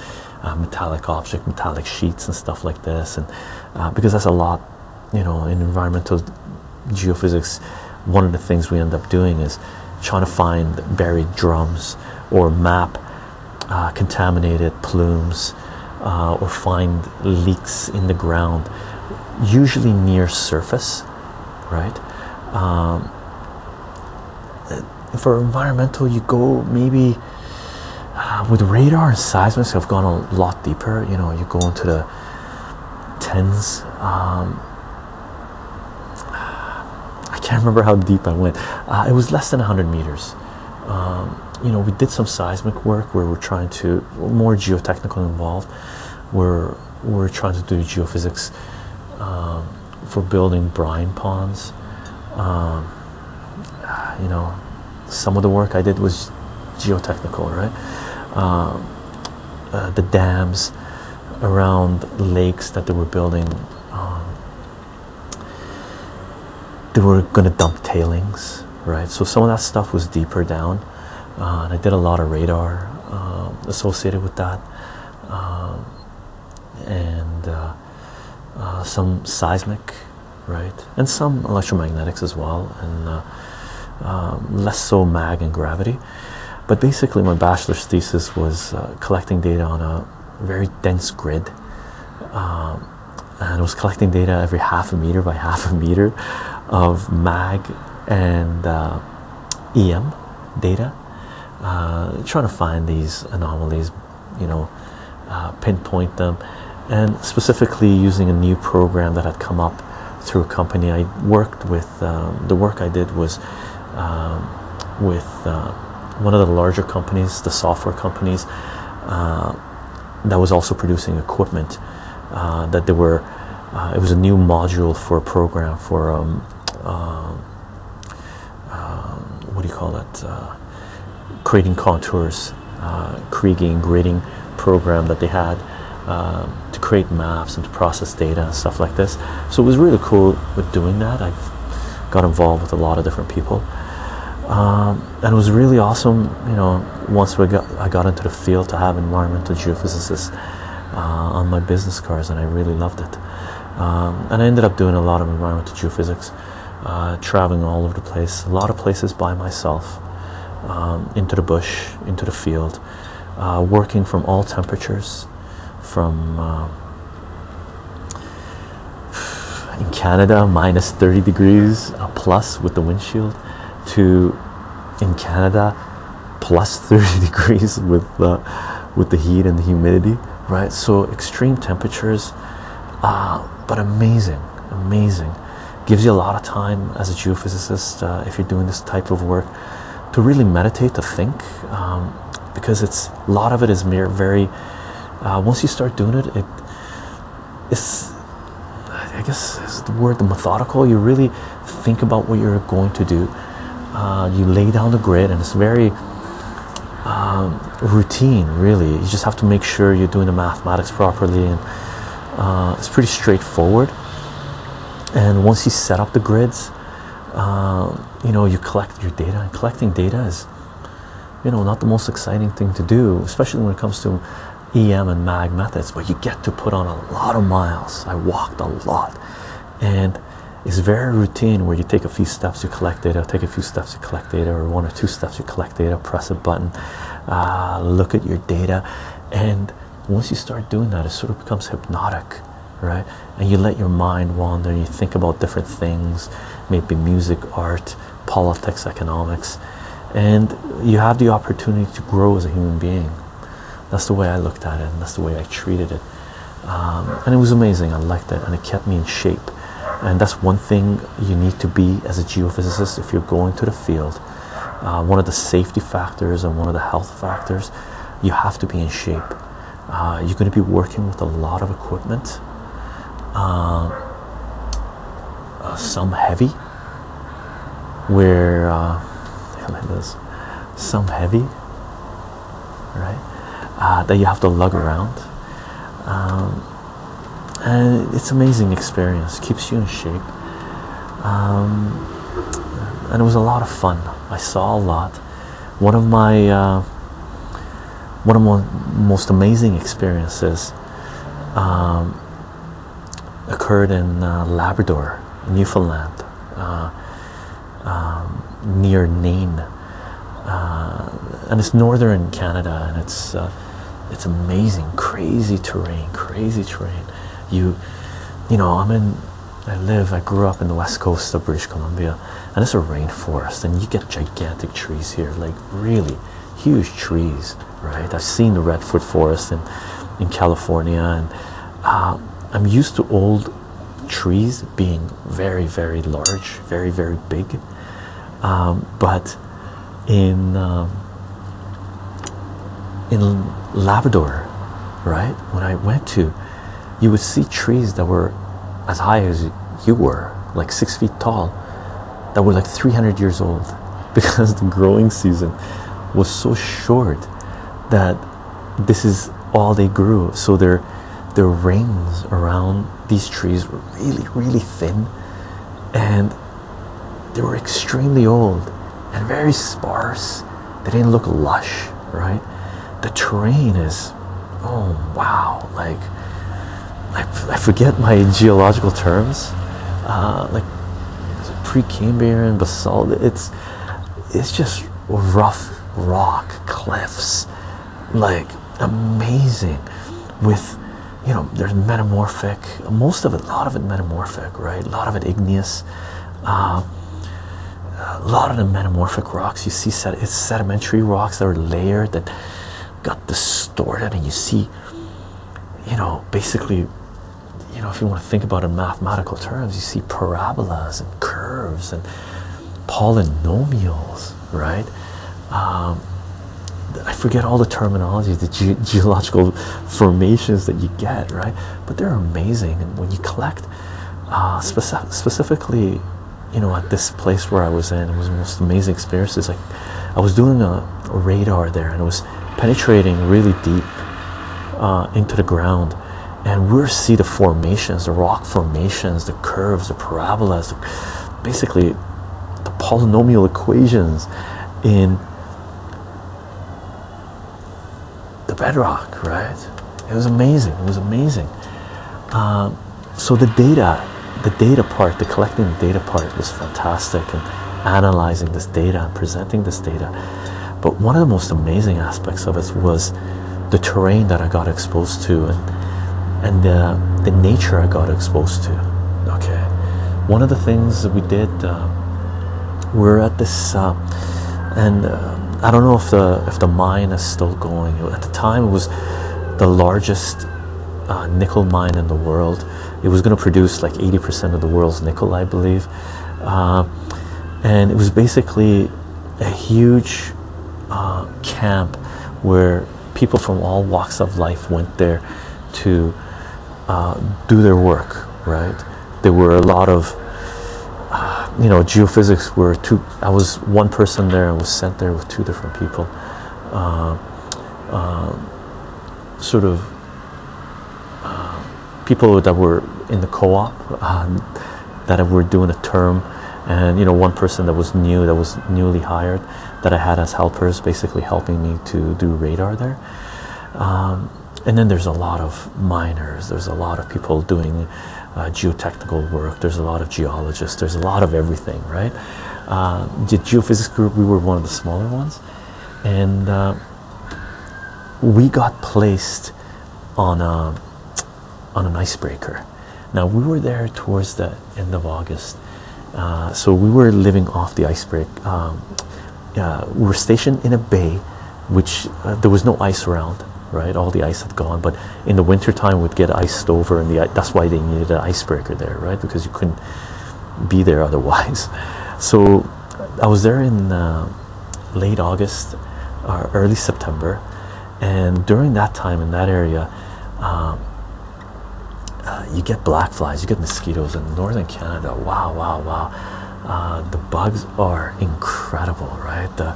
uh, metallic object, metallic sheets and stuff like this. And uh, because that's a lot, you know, in environmental geophysics, one of the things we end up doing is trying to find buried drums or map uh, contaminated plumes, uh, or find leaks in the ground, usually near surface, right? Um, for environmental, you go maybe uh, with radar and seismics, I've gone a lot deeper. You know, you go into the tens. Um, I can't remember how deep I went. Uh, it was less than one hundred meters. Um, you know, we did some seismic work where we're trying to, more geotechnical involved, where we're trying to do geophysics um, for building brine ponds. Um, you know, some of the work I did was geotechnical, right? Um, uh, the dams around lakes that they were building, um, they were going to dump tailings, right? So some of that stuff was deeper down, uh, and I did a lot of radar um, associated with that, um, and uh, uh, some seismic, right, and some electromagnetics as well, and uh, um, less so mag and gravity. But basically my bachelor's thesis was uh, collecting data on a very dense grid, um, and it was collecting data every half a meter by half a meter of mag and uh, E M data, uh, trying to find these anomalies, you know, uh, pinpoint them, and specifically using a new program that had come up through a company I worked with. Um, the work I did was um, with uh, one of the larger companies, the software companies, uh, that was also producing equipment, uh, that they were, uh, it was a new module for a program for um, uh, uh, what do you call it, uh, creating contours, uh, Kriging, grading program that they had, uh, to create maps and to process data and stuff like this. So it was really cool with doing that. I've got involved with a lot of different people, um, and it was really awesome, you know, once we got I got into the field, to have environmental geophysicists uh, on my business cards, and I really loved it. Um, and I ended up doing a lot of environmental geophysics, uh, traveling all over the place, a lot of places by myself, um, into the bush, into the field, uh, working from all temperatures, from uh, in Canada minus thirty degrees uh, plus with the windshield, to in Canada plus thirty degrees with uh, with the heat and the humidity, right? So extreme temperatures, uh, but amazing, amazing. Gives you a lot of time as a geophysicist, uh, if you're doing this type of work, to really meditate, to think, um, because it's a lot of it is mere very. Uh, once you start doing it, it it's, I guess is the word, the methodical. You really think about what you're going to do. Uh, you lay down the grid, and it's very um, routine, really. You just have to make sure you're doing the mathematics properly, and uh, it's pretty straightforward. And once you set up the grids, uh, you know, you collect your data, and collecting data is, you know, not the most exciting thing to do, especially when it comes to E M and mag methods, but you get to put on a lot of miles. I walked a lot, and it's very routine, where you take a few steps, you collect data, take a few steps, you collect data, or one or two steps, you collect data, press a button, uh, look at your data. And once you start doing that, it sort of becomes hypnotic, right? And you let your mind wander, and you think about different things, maybe music, art, politics, economics, and you have the opportunity to grow as a human being. That's the way I looked at it, and that's the way I treated it. Um, and it was amazing. I liked it, and it kept me in shape. And that's one thing you need to be as a geophysicist if you're going to the field. Uh, one of the safety factors and one of the health factors, you have to be in shape. Uh, you're going to be working with a lot of equipment, uh, uh, some heavy, where uh, like this, some heavy, right? Uh, that you have to lug around, um, and it's amazing experience, keeps you in shape, um, and it was a lot of fun. I saw a lot. One of my uh, one of the most amazing experiences um, occurred in uh, Labrador, Newfoundland, uh, um, near Nain, uh, and it's northern Canada, and it's uh, it's amazing, crazy terrain, crazy terrain. You, you know, I'm in, I live, I grew up in the west coast of British Columbia, and it's a rainforest, and you get gigantic trees here, like really huge trees, right? I've seen the redwood forest in in California, and uh, I'm used to old trees being very, very large, very, very big, um, but in um, in Labrador, right, when I went to, you would see trees that were as high as you were, like six feet tall, that were like three hundred years old, because the growing season was so short that this is all they grew. So their their rings around these trees were really, really thin, and they were extremely old and very sparse. They didn't look lush, right? The terrain is, oh wow, like I, I forget my geological terms, uh, like Precambrian, basalt. It's it's just rough rock cliffs, like amazing, with, you know, there's metamorphic, most of it, a lot of it metamorphic, right? A lot of it igneous. Uh, a lot of the metamorphic rocks, you see, sed it's sedimentary rocks that are layered, that got distorted, and you see, you know, basically, you know, if you want to think about it in mathematical terms, you see parabolas and curves and polynomials, right? Um, I forget all the terminology, the ge geological formations that you get, right? But they're amazing, and when you collect, uh, speci specifically, you know, at this place where I was in, it was the most amazing experiences. Like, I was doing a, a radar there, and it was penetrating really deep uh, into the ground, and we're see the formations, the rock formations, the curves, the parabolas, the, basically the polynomial equations in the bedrock, right? It was amazing. It was amazing. Um, so the data, the data part, the collecting the data part was fantastic, and analyzing this data and presenting this data. But one of the most amazing aspects of it was the terrain that I got exposed to, and and the, the nature I got exposed to. Okay, one of the things that we did, uh, we're at this, uh, and uh, I don't know if the if the mine is still going. At the time, it was the largest uh, nickel mine in the world. It was going to produce like eighty percent of the world's nickel, I believe, uh, and it was basically a huge uh, camp where people from all walks of life went there to uh, do their work. Right? There were a lot of, uh, you know, geophysics were two. I was one person there. I was sent there with two different people, uh, uh, sort of. People that were in the co-op, uh, that were doing a term, and you know, one person that was new, that was newly hired, that I had as helpers, basically helping me to do radar there. Um, and then there's a lot of miners, there's a lot of people doing uh, geotechnical work, there's a lot of geologists, there's a lot of everything, right? Uh, the geophysics group, we were one of the smaller ones, and uh, we got placed on a on an icebreaker. Now, we were there towards the end of August, uh, so we were living off the icebreaker. Um, uh, we were stationed in a bay, which uh, there was no ice around, right? All the ice had gone, but in the winter time we'd get iced over, and the that's why they needed an icebreaker there, right? Because you couldn't be there otherwise. So I was there in uh, late August or early September, and during that time in that area, um, Uh, you get black flies, you get mosquitoes in northern Canada. Wow, wow, wow. Uh, the bugs are incredible, right? The,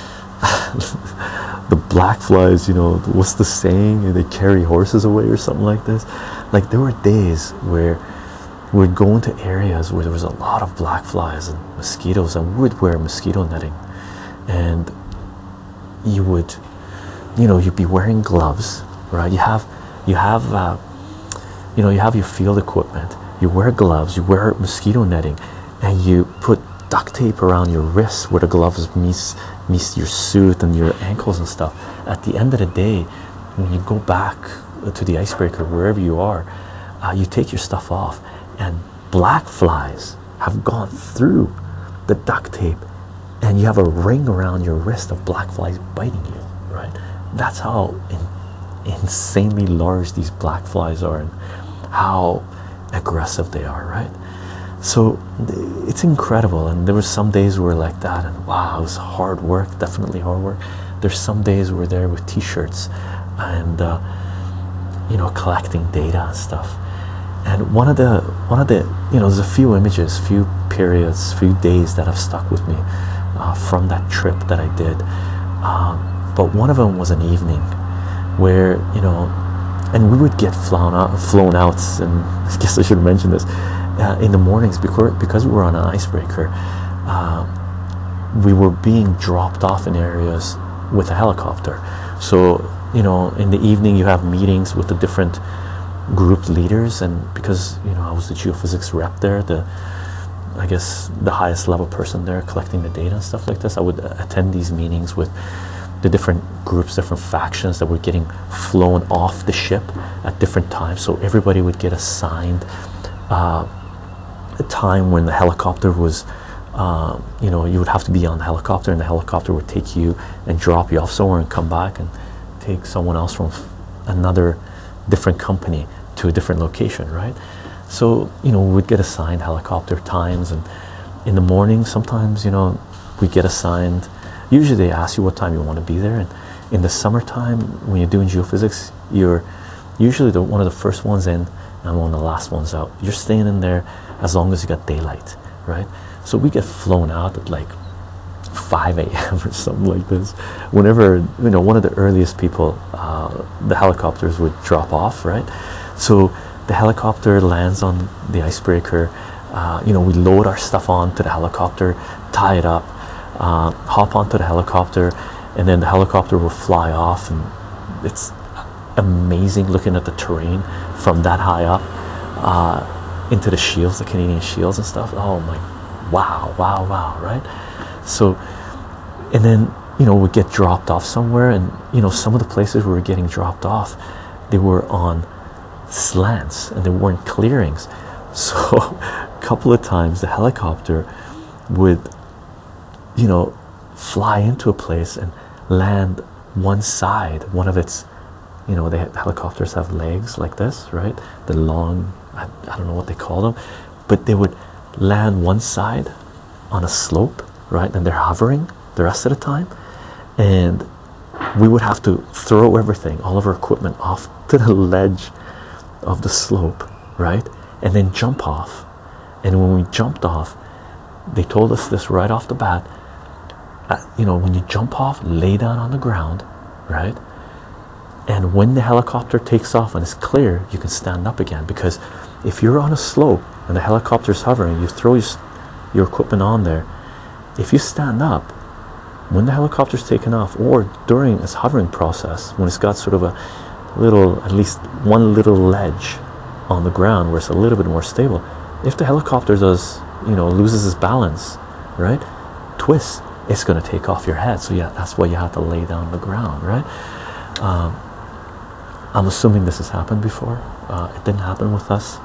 the black flies, you know, what's the saying? They carry horses away or something like this. Like, there were days where we'd go into areas where there was a lot of black flies and mosquitoes, and we would wear mosquito netting, and you would you know, you'd be wearing gloves, right? You have, you have, uh, you know, you have your field equipment. You wear gloves, you wear mosquito netting, and you put duct tape around your wrists where the gloves meets meets your suit and your ankles and stuff. At the end of the day, when you go back to the icebreaker, wherever you are, uh, you take your stuff off, and black flies have gone through the duct tape, and you have a ring around your wrist of black flies biting you, right? That's how in, insanely large these black flies are, and how aggressive they are, right? So it's incredible. And there were some days where like that, and wow, it was hard work, definitely hard work. There's some days we're there with t-shirts and uh, you know, collecting data and stuff. And one of the one of the you know, there's a few images, few periods, few days that have stuck with me uh, from that trip that I did. Um, but one of them was an evening where, you know, and we would get flown out, flown out, and I guess I should mention this, uh, in the mornings, because because we were on an icebreaker. Uh, we were being dropped off in areas with a helicopter. So, you know, in the evening you have meetings with the different group leaders, and because, you know, I was the geophysics rep there, the I guess the highest level person there collecting the data and stuff like this, I would attend these meetings with the different groups, different factions that were getting flown off the ship at different times. So everybody would get assigned uh, a time when the helicopter was, uh, you know, you would have to be on the helicopter, and the helicopter would take you and drop you off somewhere and come back and take someone else from another different company to a different location, right? So, you know, we'd get assigned helicopter times, and in the morning sometimes, you know, we get assigned, usually they ask you what time you want to be there. And in the summertime, when you're doing geophysics, you're usually the one of the first ones in and one of the last ones out. You're staying in there as long as you got daylight, right? So we get flown out at like five A M or something like this. Whenever, you know, one of the earliest people, uh, the helicopters would drop off, right? So the helicopter lands on the icebreaker. Uh, you know, we load our stuff onto the helicopter, tie it up, uh, hop onto the helicopter, and then the helicopter will fly off. And it's amazing looking at the terrain from that high up uh, into the shields, the Canadian shields and stuff. Oh my, wow, wow, wow, right? So, and then, you know, we get dropped off somewhere, and, you know, some of the places we were getting dropped off, they were on slants and they weren't clearings. So a couple of times the helicopter would, you know, fly into a place and land one side, one of its, you know, they helicopters have legs like this, right? The long, I, I don't know what they call them, but they would land one side on a slope, right? And they're hovering the rest of the time, and we would have to throw everything, all of our equipment, off to the ledge of the slope, right? And then jump off. And when we jumped off, they told us this right off the bat, uh, you know, when you jump off, lay down on the ground, right? And when the helicopter takes off and it's clear, you can stand up again. Because if you're on a slope and the helicopter's hovering, you throw your, your equipment on there, if you stand up, when the helicopter's taken off, or during its hovering process, when it's got sort of a little, at least one little ledge on the ground where it's a little bit more stable, if the helicopter does, you know, loses its balance, right, twists, it's going to take off your head. So yeah, that's why you have to lay down on the ground, right? um, I'm assuming this has happened before. Uh, it didn't happen with us,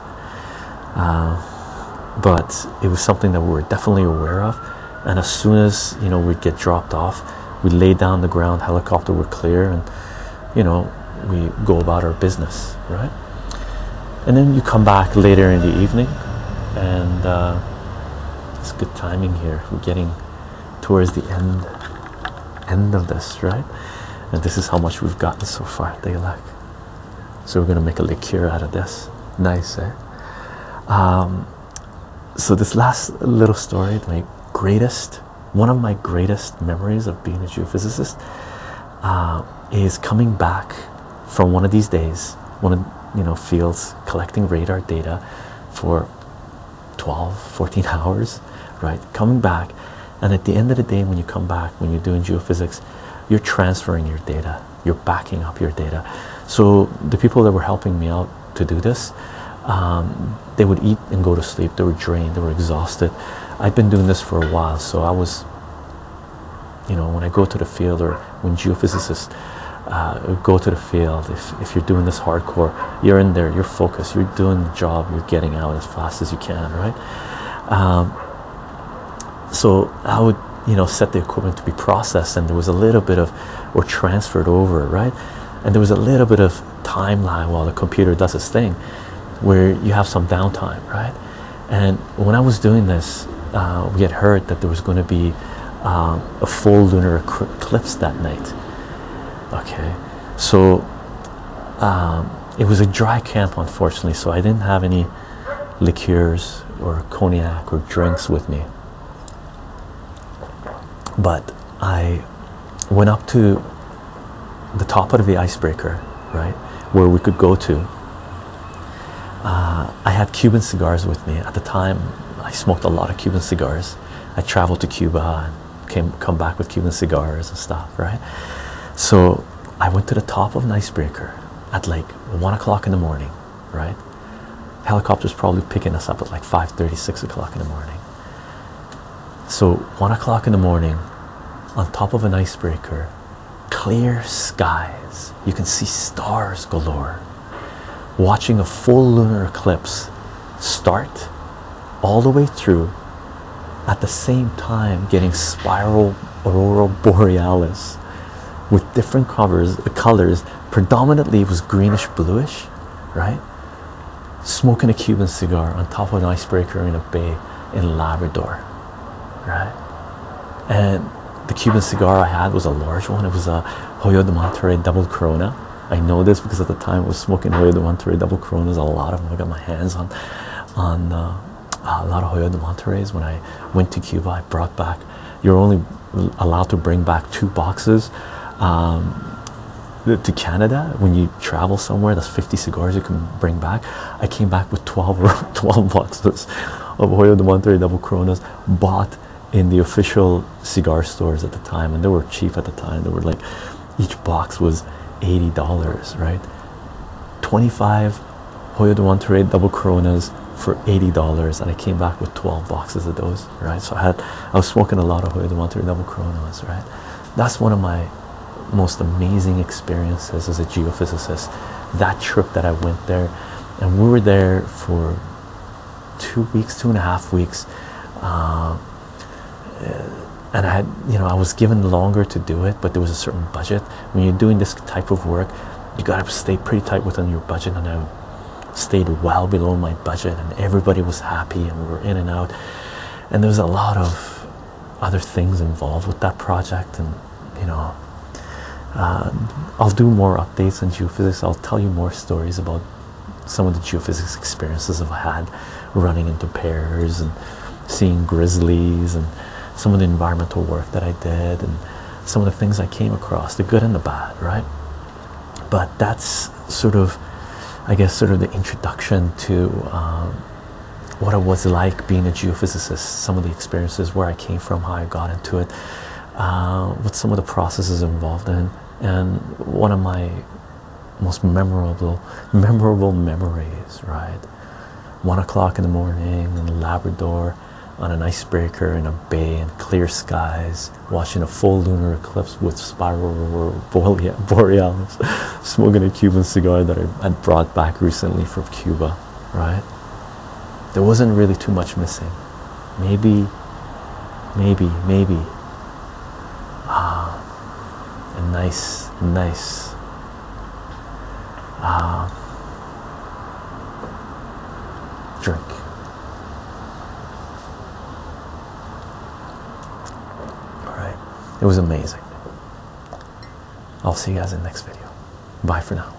uh, but it was something that we were definitely aware of. And as soon as, you know, we'd get dropped off, we lay down on the ground, helicopter would clear, and, you know, we go about our business, right? And then you come back later in the evening, and uh, it's good timing here. We're getting towards the end end of this, right? And this is how much we've gotten so far, Daylak. So we're gonna make a liqueur out of this. Nice, eh? Um, so this last little story, my greatest, one of my greatest memories of being a geophysicist uh, is coming back from one of these days, one of, you know, fields, collecting radar data for twelve, fourteen hours, right? Coming back, and at the end of the day, when you come back, when you're doing geophysics, you're transferring your data, you're backing up your data. So the people that were helping me out to do this, um, they would eat and go to sleep. They were drained, they were exhausted. I'd been doing this for a while, so I was, you know, when I go to the field, or when geophysicists uh, go to the field, if, if you're doing this hardcore, you're in there, you're focused, you're doing the job, you're getting out as fast as you can, right? Um, so I would, you know, set the equipment to be processed, and there was a little bit of, or transferred over, right? And there was a little bit of timeline while the computer does its thing, where you have some downtime, right? And when I was doing this, uh, we had heard that there was going to be um, a full lunar eclipse that night. Okay, so um, it was a dry camp, unfortunately, so I didn't have any liqueurs or cognac or drinks with me. But I went up to the top of the icebreaker, right, where we could go to. Uh, I had Cuban cigars with me. At the time, I smoked a lot of Cuban cigars. I traveled to Cuba and came come back with Cuban cigars and stuff, right? So I went to the top of an icebreaker at like one o'clock in the morning, right? Helicopter's probably picking us up at like five thirty, six o'clock in the morning. So one o'clock in the morning, on top of an icebreaker, clear skies, you can see stars galore, watching a full lunar eclipse start all the way through, at the same time getting spiral aurora borealis with different covers, colors. Predominantly it was greenish bluish, right? Smoking a Cuban cigar on top of an icebreaker in a bay in Labrador, right? And the Cuban cigar I had was a large one. It was a Hoyo de Monterrey double Corona. I know this because at the time I was smoking Hoyo de Monterrey double Coronas, a lot of them. I got my hands on on uh, a lot of Hoyo de Monterreys. When I went to Cuba, I brought back, you're only allowed to bring back two boxes um, to Canada. When you travel somewhere, that's fifty cigars you can bring back. I came back with twelve boxes of Hoyo de Monterrey double Coronas, bought in the official cigar stores at the time, and they were cheap at the time. They were like, each box was eighty dollars, right? twenty-five Hoyo de Monterrey double Coronas for eighty dollars, and I came back with twelve boxes of those, right? So I had, I was smoking a lot of Hoyo de Monterrey double Coronas, right? That's one of my most amazing experiences as a geophysicist, that trip that I went there. And we were there for two weeks, two and a half weeks. Uh, and I had, you know, I was given longer to do it, but there was a certain budget. When you're doing this type of work, you gotta stay pretty tight within your budget, and I stayed well below my budget, and everybody was happy, and we were in and out. And there was a lot of other things involved with that project, and you know, uh, I'll do more updates on geophysics. I'll tell you more stories about some of the geophysics experiences I've had, running into pairs and seeing grizzlies, and some of the environmental work that I did, and some of the things I came across, the good and the bad, right? But that's sort of, I guess, sort of the introduction to um, what it was like being a geophysicist, some of the experiences, where I came from, how I got into it, uh, what some of the processes involved in, and one of my most memorable, memorable memories, right? One o'clock in the morning in Labrador, on an icebreaker in a bay and clear skies, watching a full lunar eclipse with spiral borealis, smoking a Cuban cigar that I had brought back recently from Cuba, right? There wasn't really too much missing. Maybe, maybe, maybe ah, a nice, nice ah, drink. It was amazing. I'll see you guys in the next video. Bye for now.